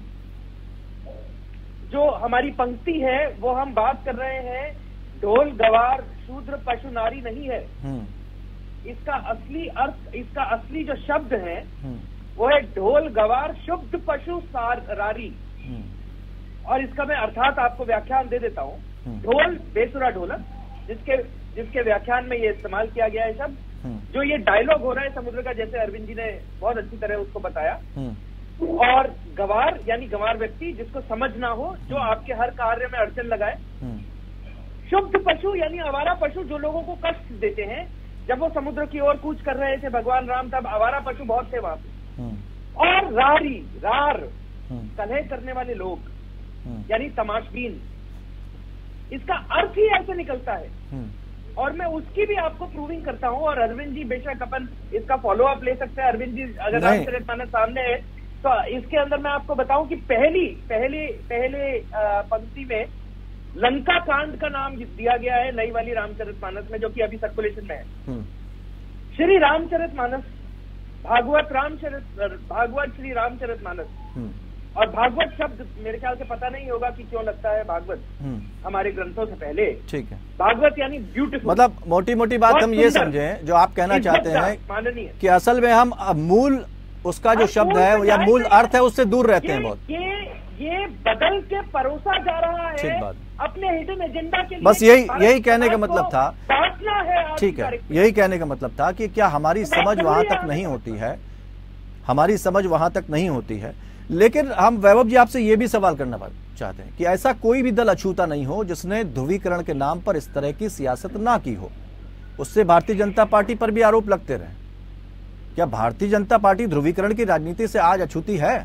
जो हमारी पंक्ति है वो हम बात कर रहे हैं, ढोल गवार शूद्र पशु नारी नहीं है। हम्म इसका असली अर्थ, इसका असली जो शब्द है हम्म वो है ढोल गवार शुद्ध पशु सार रारी। हम्म और इसका मैं अर्थात आपको व्याख्यान दे देता हूँ। हम्म। ढोल बेसुरा ढोलक, जिसके जिसके व्याख्यान में ये इस्तेमाल किया गया है शब्द। हम्म जो ये डायलॉग हो रहा है समुद्र का, जैसे अरविंद जी ने बहुत अच्छी तरह उसको बताया। हम्म और गवार यानी गंवार व्यक्ति, जिसको समझ ना हो, जो आपके हर कार्य में अड़चन लगाए। हम्म शुद्ध पशु यानी आवारा पशु, जो लोगों को कष्ट देते हैं। जब वो समुद्र की ओर कूच कर रहे थे भगवान राम, तब आवारा पशु बहुत थे वहां पे। हम्म और रारी, रार, हम्म कलह करने वाले लोग, हम्म यानी तमाशबीन। इसका अर्थ ही ऐसे निकलता है। हम्म और मैं उसकी भी आपको प्रूविंग करता हूं। और अरविंद जी, बेशक अपन इसका फॉलो अप ले सकते हैं। अरविंद जी अगर नहीं। रामचरितमानस सामने है तो इसके अंदर मैं आपको बताऊं कि पहली पहले पहले अ, पंक्ति में लंका कांड का नाम दिया गया है नई वाली रामचरितमानस में, जो कि अभी सर्कुलेशन में है। हम्म श्री रामचरितमानस, भागवत रामचरित भागवत श्री रामचरितमानस। हम्म और भागवत शब्द मेरे ख्याल से पता नहीं होगा कि क्यों लगता है भागवत हम्म हमारे ग्रंथों से पहले। ठीक है, भागवत यानी ब्यूटीफुल, मतलब मोटी मोटी बात बहुत हम ये सुंदर। समझें, जो आप कहना चाहते हैं माननीय कि असल में हम अब मूल उसका जो हम शब्द मूल है पे या जाए मूल नहीं। अर्थ है उससे दूर रहते हैं ये बहुत। ये ये बदल के परोसा जा रहा ठीक है बात। अपने हिडन एजेंडा के लिए। बस यही भारत यही कहने का सरकार मतलब को था। बांटना है आज ठीक की है, तारीख में। यही कहने का मतलब था कि क्या हमारी समझ जरूरी वहां है तक आगे नहीं बढ़ना। होती है, हमारी समझ वहां तक नहीं होती है। लेकिन हम वैभव जी आपसे ये भी सवाल करना चाहते हैं कि ऐसा कोई भी दल अछूता नहीं हो जिसने ध्रुवीकरण के नाम पर इस तरह की सियासत ना की हो। उससे भारतीय जनता पार्टी पर भी आरोप लगते रहे। क्या भारतीय जनता पार्टी ध्रुवीकरण की राजनीति से आज अछूती है?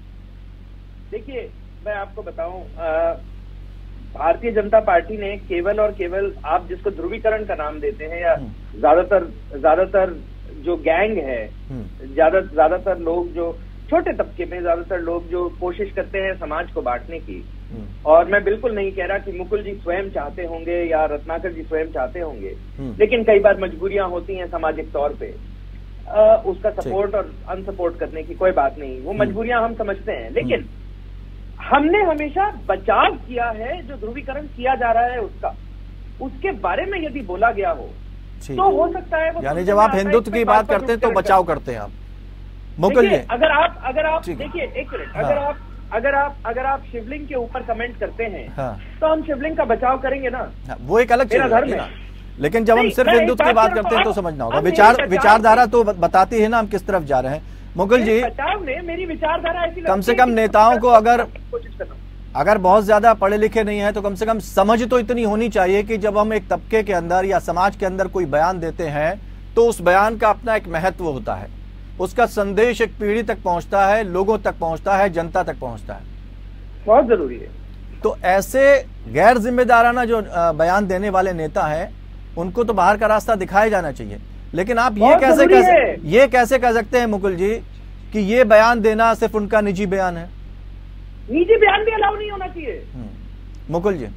देखिए, मैं आपको बताऊं, अ, भारतीय जनता पार्टी ने केवल और केवल, आप जिसको ध्रुवीकरण का नाम देते हैं, या ज्यादातर ज्यादातर जो गैंग है, ज्यादा ज्यादातर लोग जो छोटे तबके में, ज्यादातर लोग जो कोशिश करते हैं समाज को बांटने की। और मैं बिल्कुल नहीं कह रहा कि मुकुल जी स्वयं चाहते होंगे या रत्नाकर जी स्वयं चाहते होंगे, लेकिन कई बार मजबूरियां होती हैं सामाजिक तौर पे। आ, उसका सपोर्ट और अनसपोर्ट करने की कोई बात नहीं, वो मजबूरियां हम समझते हैं। लेकिन हमने हमेशा बचाव किया है जो ध्रुवीकरण किया जा रहा है उसका, उसके बारे में यदि बोला गया हो तो हो सकता है वो, यानी जब आप हिंदुत्व की बात करते हैं तो बचाव करते हैं आप, मुकुल जी। अगर आप अगर आप देखिए एक मिनट, अगर आप अगर आप अगर आप शिवलिंग के ऊपर कमेंट करते हैं हाँ। तो हम शिवलिंग का बचाव करेंगे ना, हाँ, वो एक अलग चीज मेरा है धर्म ना। है। लेकिन जब हम सिर्फ हिंदुत्व की बात करते हैं तो समझना होगा। विचार विचारधारा तो बताती है ना हम किस तरफ जा रहे हैं। मुकुल जी, बचाव ने मेरी विचारधारा ऐसी कम से कम नेताओं को अगर अगर बहुत ज्यादा पढ़े लिखे नहीं है तो कम से कम समझ तो इतनी होनी चाहिए कि जब हम एक तबके के अंदर या समाज के अंदर कोई बयान देते हैं तो उस बयान का अपना एक महत्व होता है, उसका संदेश एक पीढ़ी तक पहुंचता है, लोगों तक पहुंचता है, जनता तक पहुंचता है, बहुत जरूरी है। तो ऐसे गैर जिम्मेदाराना जो बयान देने वाले नेता हैं उनको तो बाहर का रास्ता दिखाया जाना चाहिए। लेकिन आप ये कैसे कह ये कैसे कह सकते हैं मुकुल जी कि ये बयान देना सिर्फ उनका निजी बयान है? निजी बयान भी अलाउ नहीं होना चाहिए। मुकुल जी,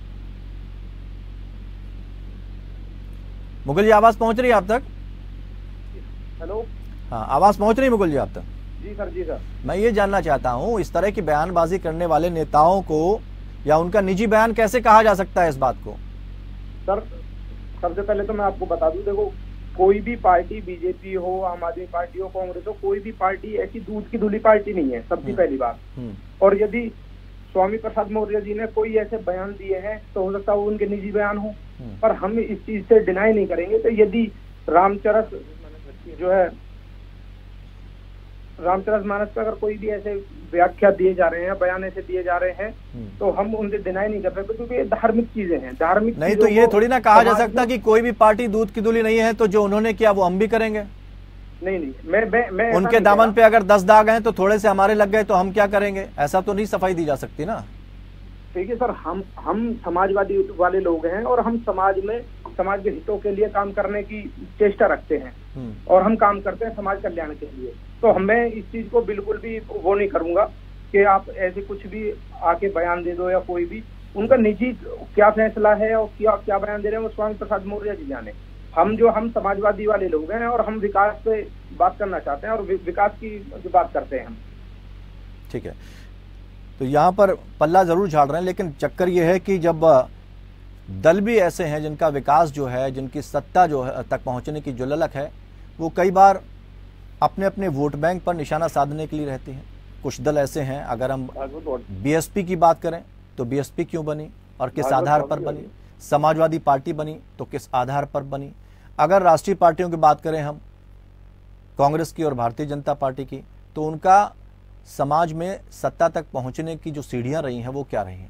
मुकुल जी आवाज पहुंच रही है आप तक? हेलो, हाँ, आवाज पहुंच रही है मुकुल जी आप तक? जी सर, जी सर। मैं ये जानना चाहता हूं इस तरह की बयानबाजी करने वाले नेताओं को या उनका निजी बयान कैसे कहा जा सकता है इस बात को? सर, सबसे पहले तो मैं आपको बता दूं, देखो कोई भी पार्टी, बीजेपी हो, आम आदमी पार्टी हो, कांग्रेस हो, कोई भी पार्टी ऐसी दूध की धुली पार्टी नहीं है, सबसे पहली बात। और यदि स्वामी प्रसाद मौर्य जी ने कोई ऐसे बयान दिए हैं तो हो सकता है वो उनके निजी बयान हो, पर हम इस चीज से डिनाई नहीं करेंगे। तो यदि रामचरित जो है रामचरितमानस पर अगर कोई भी ऐसे व्याख्या दिए जा रहे हैं, बयान ऐसे दिए जा रहे हैं, तो हम उनसे डिनाई नहीं कर सकते, क्योंकि ये धार्मिक चीजें हैं। धार्मिक नहीं तो ये थोड़ी ना कहा जा सकता कि कोई भी पार्टी दूध की दूली नहीं है, तो जो उन्होंने किया वो हम भी करेंगे। नहीं नहीं मैं मैं, मैं उनके दामन पे अगर दस दाग हैं तो थोड़े से हमारे लग गए तो हम क्या करेंगे, ऐसा तो नहीं सफाई दी जा सकती ना। देखिए सर, हम हम समाजवादी वाले लोग हैं और हम समाज में समाज के हितों के लिए काम करने की चेष्टा रखते हैं और हम काम करते हैं समाज कल्याण के लिए। तो मैं इस चीज को बिल्कुल भी वो नहीं करूंगा कि आप ऐसे कुछ भी आके बयान दे दो या कोई भी, उनका निजी क्या फैसला है और क्या क्या बयान दे रहे हैं वो स्वामी प्रसाद मौर्य जी जाने। हम जो हम समाजवादी वाले लोग हैं और हम विकास पे बात करना चाहते हैं और विकास की जो बात करते हैं हम। ठीक है, तो यहाँ पर पल्ला जरूर झाड़ रहे हैं, लेकिन चक्कर ये है कि जब दल भी ऐसे हैं जिनका विकास जो है, जिनकी सत्ता जो है तक पहुंचने की जो ललक है, वो कई बार अपने अपने वोट बैंक पर निशाना साधने के लिए रहती हैं। कुछ दल ऐसे हैं, अगर हम बीएसपी की बात करें तो बीएसपी क्यों बनी और किस आधार पर बनी, समाजवादी पार्टी बनी तो किस आधार पर बनी। अगर राष्ट्रीय पार्टियों की बात करें हम, कांग्रेस की और भारतीय जनता पार्टी की, तो उनका समाज में सत्ता तक पहुंचने की जो सीढ़ियां रही हैं वो क्या रही हैं।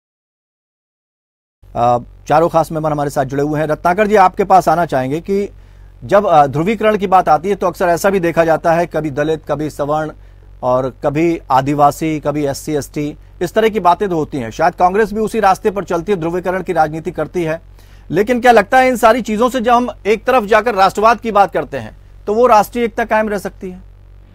चारों खास मेहमान हमारे साथ जुड़े हुए हैं। रत्नाकर जी, आपके पास आना चाहेंगे कि जब ध्रुवीकरण की बात आती है तो अक्सर ऐसा भी देखा जाता है, कभी दलित, कभी सवर्ण और कभी आदिवासी, कभी एस सी एस टी, इस तरह की बातें तो होती हैं। शायद कांग्रेस भी उसी रास्ते पर चलती है, ध्रुवीकरण की राजनीति करती है। लेकिन क्या लगता है इन सारी चीजों से जब हम एक तरफ जाकर राष्ट्रवाद की बात करते हैं तो वो राष्ट्रीय एकता कायम रह सकती है?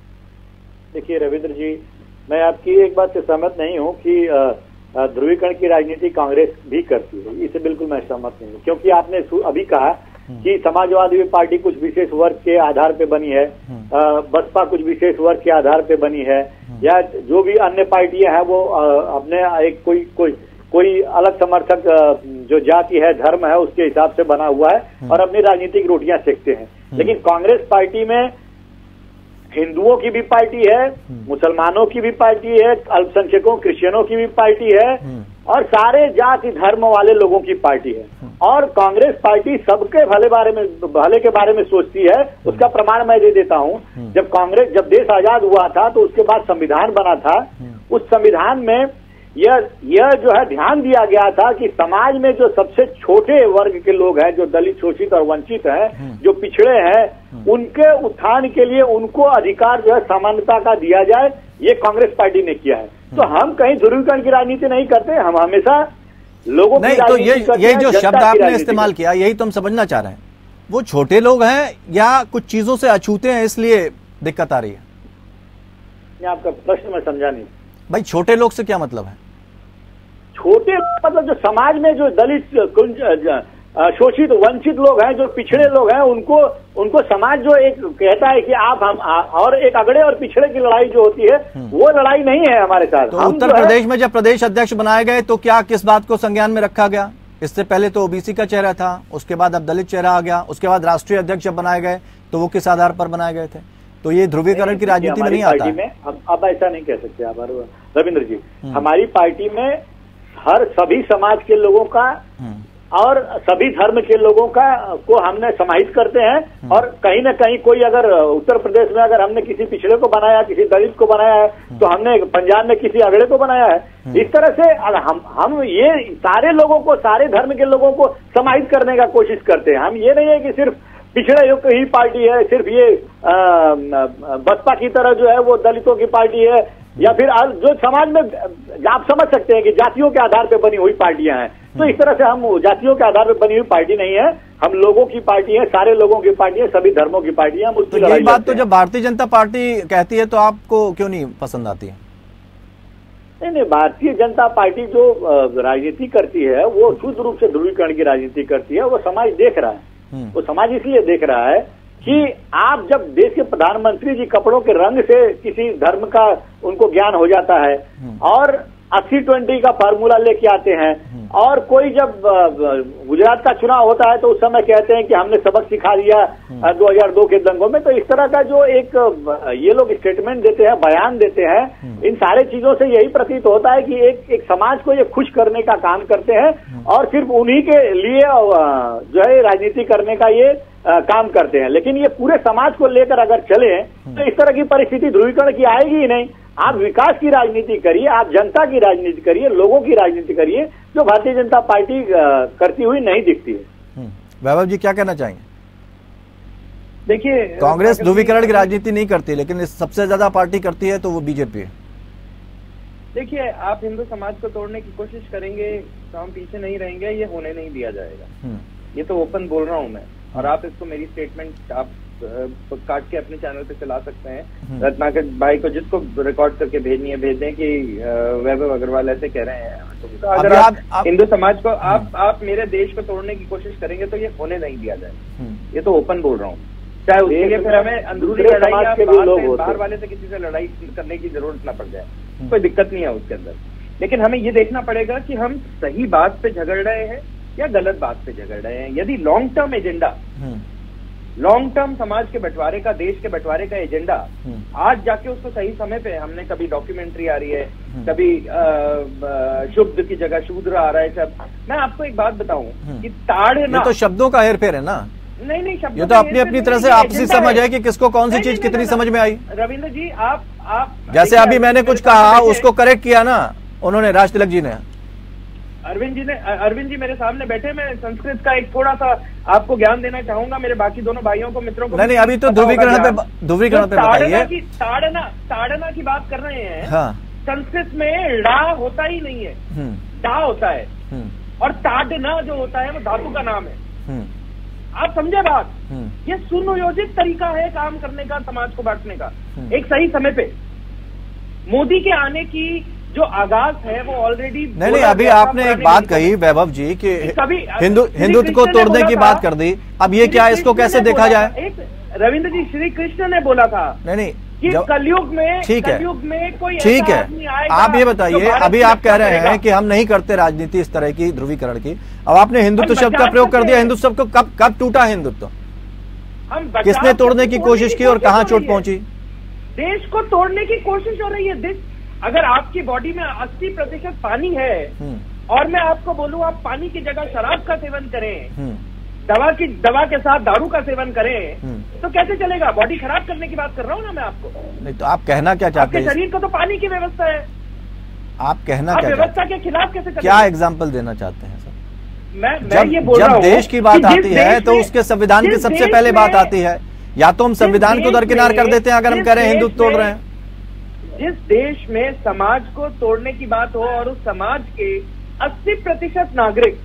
देखिए रविंद्र जी, मैं आपकी एक बात से सहमत नहीं हूं कि ध्रुवीकरण की राजनीति कांग्रेस भी करती है, इससे बिल्कुल मैं सहमत नहीं हूं। क्योंकि आपने अभी कहा कि समाजवादी पार्टी कुछ विशेष वर्ग के आधार पे बनी है, बसपा कुछ विशेष वर्ग के आधार पे बनी है, या जो भी अन्य पार्टियां हैं वो अपने एक कोई कोई कोई अलग समर्थक जो जाति है, धर्म है, उसके हिसाब से बना हुआ है और अपनी राजनीतिक रोटियां सेकते हैं। लेकिन कांग्रेस पार्टी में हिंदुओं की भी पार्टी है, मुसलमानों की भी पार्टी है, अल्पसंख्यकों क्रिश्चियनों की भी पार्टी है और सारे जाति धर्म वाले लोगों की पार्टी है। और कांग्रेस पार्टी सबके भले बारे में भले के बारे में सोचती है। उसका प्रमाण मैं दे देता हूं। जब कांग्रेस जब देश आजाद हुआ था तो उसके बाद संविधान बना था। उस संविधान में यह यह जो है ध्यान दिया गया था कि समाज में जो सबसे छोटे वर्ग के लोग हैं, जो दलित, शोषित और वंचित हैं, जो पिछड़े हैं, उनके उत्थान के लिए उनको अधिकार जो है समानता का दिया जाए। ये कांग्रेस पार्टी ने किया है। तो हम कहीं ध्रुवीकरण की राजनीति नहीं करते, हम हमेशा लोगों नहीं, तो ये ये जो शब्द आपने इस्तेमाल किया यही तो हम समझना चाह रहे हैं। वो छोटे लोग हैं या कुछ चीजों से अछूते हैं इसलिए दिक्कत आ रही है? आपका प्रश्न मैं समझा नहीं भाई। छोटे लोग से क्या मतलब है? छोटे मतलब जो समाज में जो दलित, शोषित, वंचित लोग हैं, जो पिछड़े लोग हैं, उनको उनको समाज जो एक कहता है कि आप हम और एक अगड़े और पिछड़े की लड़ाई जो होती है वो लड़ाई नहीं है हमारे साथ। तो उत्तर प्रदेश में जब प्रदेश अध्यक्ष बनाए गए तो क्या किस बात को संज्ञान में रखा गया? इससे पहले तो ओबीसी का चेहरा था, उसके बाद अब दलित चेहरा आ गया, उसके बाद राष्ट्रीय अध्यक्ष जब बनाए गए तो वो किस आधार पर बनाए गए थे? तो ये ध्रुवीकरण की राजनीति में नहीं आता है। अब अब ऐसा नहीं कह सकते आप रविंद्र जी। हमारी पार्टी में हर सभी समाज के लोगों का और सभी धर्म के लोगों का को हमने समाहित करते हैं। और कहीं ना कहीं कोई अगर उत्तर प्रदेश में अगर हमने किसी पिछड़े को बनाया, किसी दलित को बनाया है, तो हमने पंजाब में किसी अगड़े को बनाया है। इस तरह से हम हम ये सारे लोगों को, सारे धर्म के लोगों को समाहित करने का कोशिश करते हैं। हम ये नहीं है कि सिर्फ पिछड़े युग की ही पार्टी है, सिर्फ ये बसपा की तरह जो है वो दलितों की पार्टी है, या फिर जो समाज में आप समझ सकते हैं कि जातियों के आधार पर बनी हुई पार्टियां हैं। तो इस तरह से हम जातियों के आधार पर बनी हुई पार्टी नहीं है, हम लोगों की पार्टी है, सारे लोगों की पार्टी है, सभी धर्मों की पार्टी है। तो यही बात तो जब भारतीय जनता पार्टी कहती है तो आपको क्यों नहीं पसंद आती है? नहीं नहीं, भारतीय जनता पार्टी जो राजनीति करती है वो शुद्ध रूप से ध्रुवीकरण की राजनीति करती है। वो समाज देख रहा है, वो समाज इसलिए देख रहा है कि आप जब देश के प्रधानमंत्री जी कपड़ों के रंग से किसी धर्म का उनको ज्ञान हो जाता है और अस्सी ट्वेंटी का फार्मूला लेके आते हैं, और कोई जब गुजरात का चुनाव होता है तो उस समय कहते हैं कि हमने सबक सिखा दिया दो हज़ार दो के दंगों में। तो इस तरह का जो एक ये लोग स्टेटमेंट देते हैं, बयान देते हैं, इन सारे चीजों से यही प्रतीत होता है कि एक एक समाज को ये खुश करने का काम करते हैं और सिर्फ उन्हीं के लिए जो है राजनीति करने का ये आ, काम करते हैं, लेकिन ये पूरे समाज को लेकर अगर चले तो इस तरह की परिस्थिति ध्रुवीकरण की आएगी ही नहीं। आप विकास की राजनीति करिए, आप जनता की राजनीति करिए, लोगों की राजनीति करिए, जो भारतीय जनता पार्टी करती हुई नहीं दिखती है। वैभव जी क्या कहना चाहेंगे? देखिए, कांग्रेस ध्रुवीकरण की राजनीति नहीं करती, लेकिन सबसे ज्यादा पार्टी करती है तो वो बीजेपी है। देखिए, आप हिंदू समाज को तोड़ने की कोशिश करेंगे तो हम पीछे नहीं रहेंगे, ये होने नहीं दिया जाएगा। ये तो ओपन बोल रहा हूं मैं, और आप इसको मेरी स्टेटमेंट आप काट के अपने चैनल पे चला सकते हैं। रत्नाकर भाई को जिसको रिकॉर्ड करके भेजनी है भेज दें कि वैभव अग्रवाल ऐसे कह रहे हैं। तो अगर आप, आप हिंदू समाज को आप आप मेरे देश को तोड़ने की कोशिश करेंगे तो ये होने नहीं दिया जाएगा। ये तो ओपन बोल रहा हूँ। चाहे उसके लिए फिर हमें अंदरूनी लड़ाई या बाहर, बाहर वाले से किसी से लड़ाई करने की जरूरत ना पड़ जाए, कोई दिक्कत नहीं है उसके अंदर। लेकिन हमें ये देखना पड़ेगा कि हम सही बात पे झगड़ रहे हैं या गलत बात पे झगड़ रहे हैं। यदि long term agenda, long term समाज के बंटवारे का, देश के बंटवारे का एजेंडा, आज जाके उसको सही समय पे, हमने कभी डॉक्यूमेंट्री आ रही है, कभी शुद्ध की जगह शूद्र आ रहा है। सब मैं आपको एक बात बताऊं कि ताड़ ना, ये तो शब्दों का हेरफेर है ना। नहीं नहीं, शब्दों ये तो अपनी अपनी तरह से आपसी समझ है कि किसको कौन सी चीज कितनी समझ में आई। रविंद्र जी, आप आप जैसे अभी मैंने कुछ कहा उसको करेक्ट किया ना उन्होंने, राज तिलक जी ने। अरविंद जी ने अरविंद जी मेरे सामने बैठे, मैं संस्कृत का एक थोड़ा सा आपको ज्ञान देना चाहूंगा, मेरे बाकी दोनों भाइयों को, मित्रों को। नहीं नहीं, अभी तो ध्रुवीकरण पे ध्रुवीकरण पे बताइए। ताड़ना ताड़ना की बात कर रहे हैं। हाँ। संस्कृत में डा होता ही नहीं है, डा होता है, और ताड़ना जो होता है वो धातु का नाम है। आप समझे बात? ये सुनियोजित तरीका है काम करने का, समाज को बांटने का, एक सही समय पे। मोदी के आने की जो आगाज है वो ऑलरेडी नहीं नहीं, अभी आपने एक बात कही वैभव जी कि हिंदू हिंदुत्व को तोड़ने की बात कर दी। अब ये क्या, इसको कैसे देखा जाए? एक रविंद्र जी, श्री कृष्ण ने बोला था नहीं नहीं कि कलयुग में, ठीक है, कलयुग में कोई ठीक है। आप ये बताइए, अभी आप कह रहे हैं कि हम नहीं करते राजनीति इस तरह की ध्रुवीकरण की, अब आपने हिंदुत्व शब्द का प्रयोग कर दिया। हिंदुत्व शब्द को कब कब टूटा हिंदुत्व? किसने तोड़ने की कोशिश की और कहाँ चोट पहुंची? देश को तोड़ने की कोशिश हो रही है। देश, अगर आपकी बॉडी में अस्सी प्रतिशत पानी है और मैं आपको बोलूं आप पानी की जगह शराब का सेवन करें, दवा की दवा के साथ दारू का सेवन करें, तो कैसे चलेगा? बॉडी खराब करने की बात कर रहा हूं ना मैं आपको। नहीं तो आप कहना क्या चाहते हैं? आपके शरीर को तो पानी की व्यवस्था है, आप कहना आप क्या व्यवस्था के खिलाफ कैसे करेंगे? क्या एग्जाम्पल देना चाहते हैं सर? मैं, मैं जब, ये बोल रहा जब हूं देश की बात आती है तो में, उसके संविधान की सबसे पहले बात आती है। या तो हम संविधान को दरकिनार कर देते हैं अगर हम कह रहे हैं हिंदुत्व तोड़ रहे हैं। जिस देश में समाज को तोड़ने की बात हो और उस समाज के अस्सी प्रतिशत नागरिक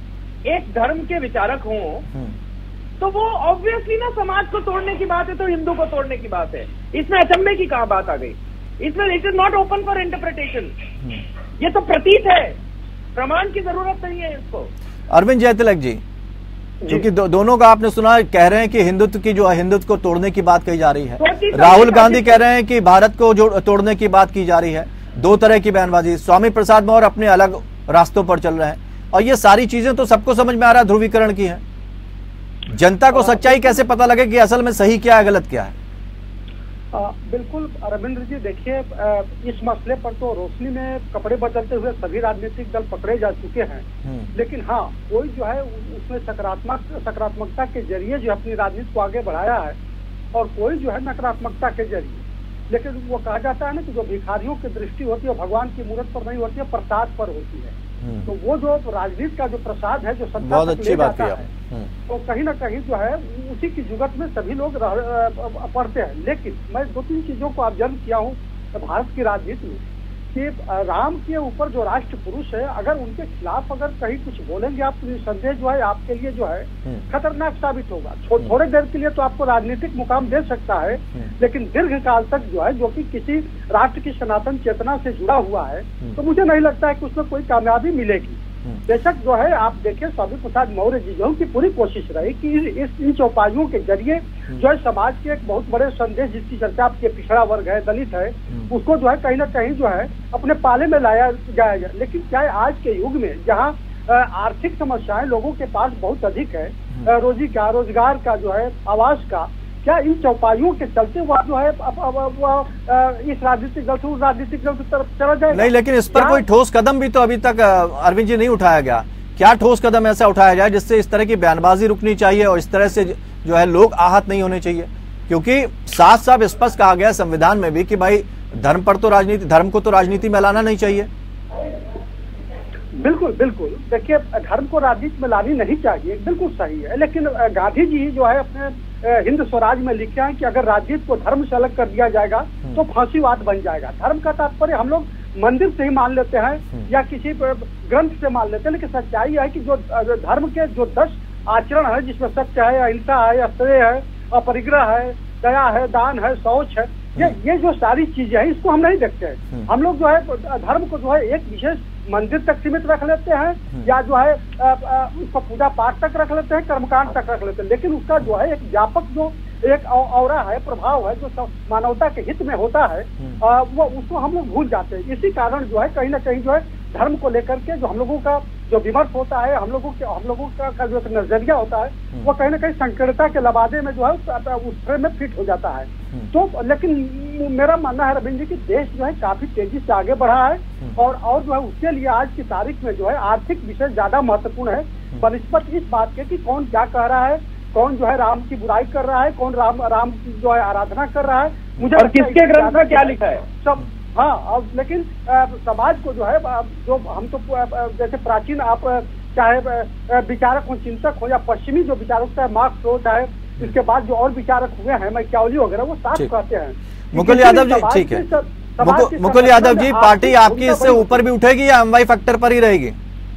एक धर्म के विचारक हों, तो वो ऑब्वियसली ना समाज को तोड़ने की बात है तो हिंदू को तोड़ने की बात है। इसमें अचंभे की कहाँ बात आ गई? इसमें it is not open for interpretation. ये तो प्रतीत है, प्रमाण की जरूरत नहीं है इसको। अरविंद जयतिलक जी, क्योंकि दो, दोनों का आपने सुना, कह रहे हैं कि हिंदुत्व की जो है हिंदुत्व को तोड़ने की बात कही जा रही है। राहुल गांधी कह रहे हैं कि भारत को जो तोड़ने की बात की जा रही है। दो तरह की बयानबाजी। स्वामी प्रसाद मौर्य अपने अलग रास्तों पर चल रहे हैं, और ये सारी चीजें तो सबको समझ में आ रहा है ध्रुवीकरण की है। जनता को सच्चाई कैसे पता लगे कि असल में सही क्या है गलत क्या है? आ, बिल्कुल रविंद्र जी, देखिए इस मसले पर तो रोशनी में कपड़े बदलते हुए सभी राजनीतिक दल पकड़े जा चुके हैं, लेकिन हाँ, कोई जो है उसमें सकारात्मक सकारात्मकता के जरिए जो अपनी राजनीति को आगे बढ़ाया है, और कोई जो है नकारात्मकता के जरिए। लेकिन वो कहा जाता है ना कि जो भिखारियों की दृष्टि होती है भगवान की मूर्त पर नहीं होती है, प्रसाद पर होती है। तो वो जो राजनीति का जो प्रसाद है, जो सत्ता तक ले जाता है, तो कहीं ना कहीं जो है उसी की जुगत में सभी लोग पढ़ते हैं। लेकिन मैं दो तीन चीजों को ऑब्जर्व किया हूँ भारत की राजनीति में कि राम के ऊपर जो राष्ट्र पुरुष है, अगर उनके खिलाफ अगर कहीं कुछ बोलेंगे आप, संदेश जो है आपके लिए जो है खतरनाक साबित होगा। थो, थोड़े देर के लिए तो आपको राजनीतिक मुकाम दे सकता है, लेकिन दीर्घ काल तक जो है, जो कि किसी राष्ट्र की सनातन चेतना से जुड़ा हुआ है, तो मुझे नहीं लगता है कि उसमें कोई कामयाबी मिलेगी। बेशक जो है आप देखिए स्वामी प्रसाद मौर्य जी जो की पूरी कोशिश रही कि इस इन चौपाइयों के जरिए जो है समाज के एक बहुत बड़े संदेश, जिसकी चर्चा आपके पिछड़ा वर्ग है, दलित है, उसको जो है कहीं ना कहीं जो है अपने पाले में लाया जाएगा। लेकिन क्या है, आज के युग में जहाँ आर्थिक समस्याएं लोगों के पास बहुत अधिक है, रोजी का, रोजगार का जो है, आवास का, क्या इन चौपाइयों के चलते वह जो है अब, अब, अब, इस राजनीतिक दल से उस राजनीतिक दल की तरफ चला जाएगा? नहीं, लेकिन इस पर कोई ठोस कदम भी तो अभी तक अरविंद जी नहीं उठाया गया। क्या ठोस कदम ऐसा उठाया जाए जिससे इस तरह की बयानबाजी रुकनी चाहिए और इस तरह से जो है लोग आहत नहीं होने चाहिए, क्योंकि साफ साफ स्पष्ट कहा गया संविधान में भी कि भाई धर्म पर तो राजनीति, धर्म को तो राजनीति में लाना नहीं चाहिए। बिल्कुल बिल्कुल, देखिए धर्म को राजनीति में लानी नहीं चाहिए, बिल्कुल सही है, लेकिन गांधी जी जो है अपने हिंद स्वराज में लिखे हैं कि अगर राजनीति को धर्म से अलग कर दिया जाएगा तो फांसीवाद बन जाएगा। धर्म का तात्पर्य हम लोग मंदिर से ही मान लेते हैं या किसी ग्रंथ से मान लेते हैं, लेकिन सच्चाई है कि जो धर्म के जो दस आचरण है जिसमें सत्य है, अहिंसा है, अस्तेय है, अपरिग्रह है, दया है, दान है, शौच है, ये ये जो सारी चीजें हैं इसको हम नहीं देखते हैं। हम लोग जो है धर्म को जो है एक विशेष मंदिर तक सीमित रख लेते हैं या जो है उसको पूजा पाठ तक रख लेते हैं, कर्मकांड तक रख लेते हैं, लेकिन उसका जो है एक व्यापक जो एक औरा है, प्रभाव है जो मानवता के हित में होता है, वो उसको हम लोग भूल जाते हैं। इसी कारण जो है कहीं ना कहीं जो है धर्म को लेकर के जो हम लोगों का जो विमर्श होता है, हम लोगों के हम लोगों का, का जो नजरिया होता है वो कहीं ना कहीं संकीर्णता के लबादे में जो है उस फ्रेम में फिट हो जाता है। तो लेकिन मेरा मानना है रविंद्र जी की देश जो है काफी तेजी से आगे बढ़ा है और और जो है उसके लिए आज की तारीख में जो है आर्थिक विषय ज्यादा महत्वपूर्ण है बनिस्बत इस बात के कि कौन क्या कह रहा है, कौन जो है राम की बुराई कर रहा है, कौन राम राम की जो है आराधना कर रहा है, मुझे और किसके ग्रंथ में क्या लिखा है सब। हाँ, अब लेकिन आ, समाज को जो है जो हम तो जैसे प्राचीन आप चाहे विचारक हो, चिंतक हो या पश्चिमी जो विचारक चाहे मार्क्स हो, चाहे इसके बाद जो और विचारक हुए हैं मैकियावेली वगैरह, वो साफ कहते हैं। मुकुल यादव जी, ठीक है, मुकुल यादव जी, पार्टी आपकी इससे ऊपर भी उठेगी या एमवाई फैक्टर पर ही रहेगी?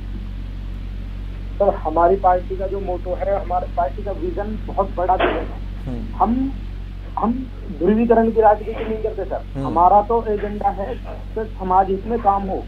सर हमारी पार्टी का जो मोटो है, हमारी पार्टी का विजन बहुत बड़ा विजन है। हम हम ध्रुवीकरण की राजनीति नहीं करते सर, हमारा तो एजेंडा है कि समाज हित में काम हो।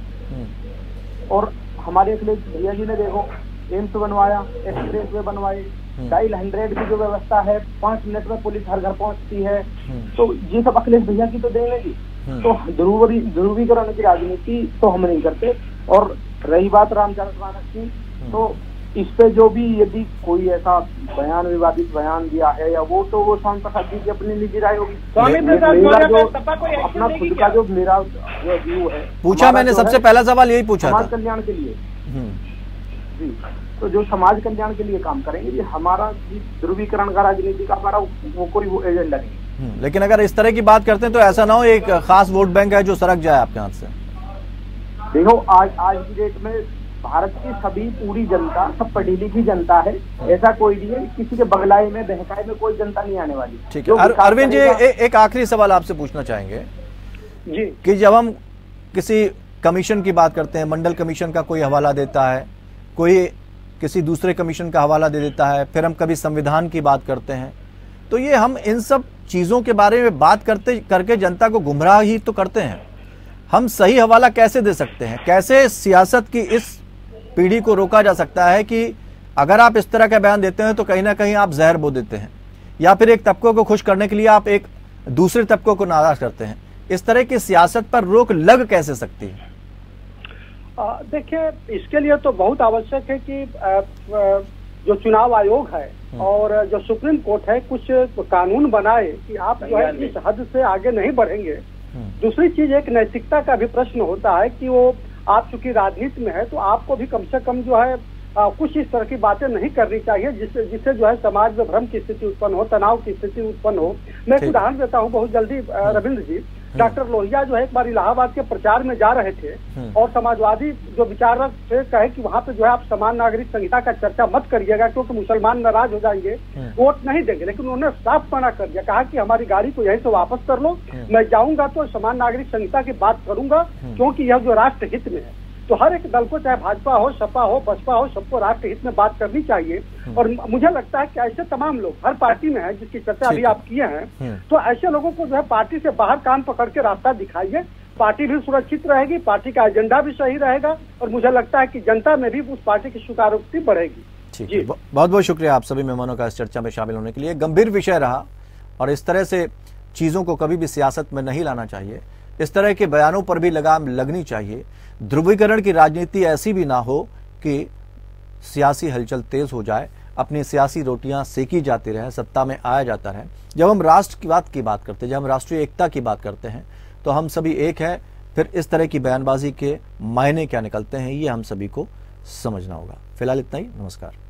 और हमारे अखिलेश भैया जी ने देखो एम्स बनवाया, एक्सप्रेस वे बनवाए, डायल हंड्रेड की जो व्यवस्था है, पांच मिनट में पुलिस हर घर पहुंचती है, तो ये सब अखिलेश भैया की तो देने की। तो ध्रुवीकरण की राजनीति तो हम नहीं करते। और रही बात रामचरितमानस की, तो इस पे जो भी यदि कोई ऐसा बयान विवादित बयान दिया है या वो तो वो स्वामी प्रसाद जी की अपनी निजी राय होगी। मेरा जो अपना खुद का जो मेरा जो व्यू है, पूछा मैंने सबसे पहला सवाल यही पूछा समाज कल्याण के लिए जी, तो जो समाज कल्याण के लिए काम करेंगे, ये हमारा ध्रुवीकरण का राजनीति का हमारा वो कोई वो एजेंडा नहीं। लेकिन अगर इस तरह की बात करते हैं तो ऐसा ना हो एक खास वोट बैंक है जो सरक जाए आपके हाथ से। देखो आज आज की डेट में भारत की सभी पूरी जनता, सब पढ़ी लिखी जनता है, ऐसा कोई नहीं है किसी के बगलाए में बहकाए में कोई जनता नहीं आने वाली। ठीक है, अरविंद जी ए, एक आखिरी सवाल आपसे पूछना चाहेंगे जी कि जब हम किसी कमीशन की बात करते हैं, मंडल कमीशन का कोई हवाला देता है, कोई किसी दूसरे कमीशन का हवाला दे देता है, फिर हम कभी संविधान की बात करते हैं, तो ये हम इन सब चीजों के बारे में बात करते करके जनता को गुमराह ही तो करते हैं। हम सही हवाला कैसे दे सकते हैं? कैसे सियासत की इस पीढ़ी को रोका जा सकता है कि अगर आप इस तरह का बयान देते हैं तो कहीं ना कहीं आप जहर बो देते हैं, या फिर एक तबकों को खुश करने के लिए आप एक दूसरे तबकों को नाराज करते हैं? इस तरह की सियासत पर रोक लग कैसे सकती है? देखिए, इसके लिए तो बहुत आवश्यक है कि आ, जो चुनाव आयोग है और जो सुप्रीम कोर्ट है कुछ कानून बनाए कि आप जो है इस हद से आगे नहीं बढ़ेंगे। दूसरी चीज, एक नैतिकता का भी प्रश्न होता है कि वो आप चूंकि राजनीति में है तो आपको भी कम से कम जो है आ, कुछ इस तरह की बातें नहीं करनी चाहिए जिससे जिससे जो है समाज में भ्रम की स्थिति उत्पन्न हो, तनाव की स्थिति उत्पन्न हो। मैं एक उदाहरण देता हूँ बहुत जल्दी रविंद्र जी। डॉक्टर लोहिया जो है एक बार इलाहाबाद के प्रचार में जा रहे थे और समाजवादी जो विचारक थे कहे कि वहाँ पे जो है आप समान नागरिक संहिता का चर्चा मत करिएगा क्योंकि मुसलमान नाराज हो जाएंगे, वोट नहीं देंगे। लेकिन उन्होंने साफ मना कर दिया, कहा कि हमारी गाड़ी को यहीं से वापस कर लो, मैं जाऊंगा तो समान नागरिक संहिता की बात करूंगा क्योंकि यह जो राष्ट्र हित में है। तो हर एक दल को, चाहे भाजपा हो, सपा हो, बसपा हो, सबको राष्ट्र हित में बात करनी चाहिए। और मुझे लगता है कि ऐसे तमाम लोग हर पार्टी में है जिसकी चर्चा अभी आप किए हैं, तो ऐसे लोगों को जो है पार्टी से बाहर कान पकड़ के रास्ता दिखाइए। पार्टी भी सुरक्षित रहेगी, पार्टी का एजेंडा भी सही रहेगा और मुझे लगता है कि जनता में भी उस पार्टी की स्वीकारोक्ति बढ़ेगी। ठीक है, बहुत बहुत शुक्रिया आप सभी मेहमानों का इस चर्चा में शामिल होने के लिए। गंभीर विषय रहा और इस तरह से चीजों को कभी भी सियासत में नहीं लाना चाहिए। इस तरह के बयानों पर भी लगाम लगनी चाहिए। ध्रुवीकरण की राजनीति ऐसी भी ना हो कि सियासी हलचल तेज हो जाए, अपनी सियासी रोटियां सेकी जाती रहे, सत्ता में आया जाता रहे। जब हम राष्ट्र की बात की बात करते हैं, जब हम राष्ट्रीय एकता की बात करते हैं, तो हम सभी एक हैं। फिर इस तरह की बयानबाजी के मायने क्या निकलते हैं, ये हम सभी को समझना होगा। फिलहाल इतना ही, नमस्कार।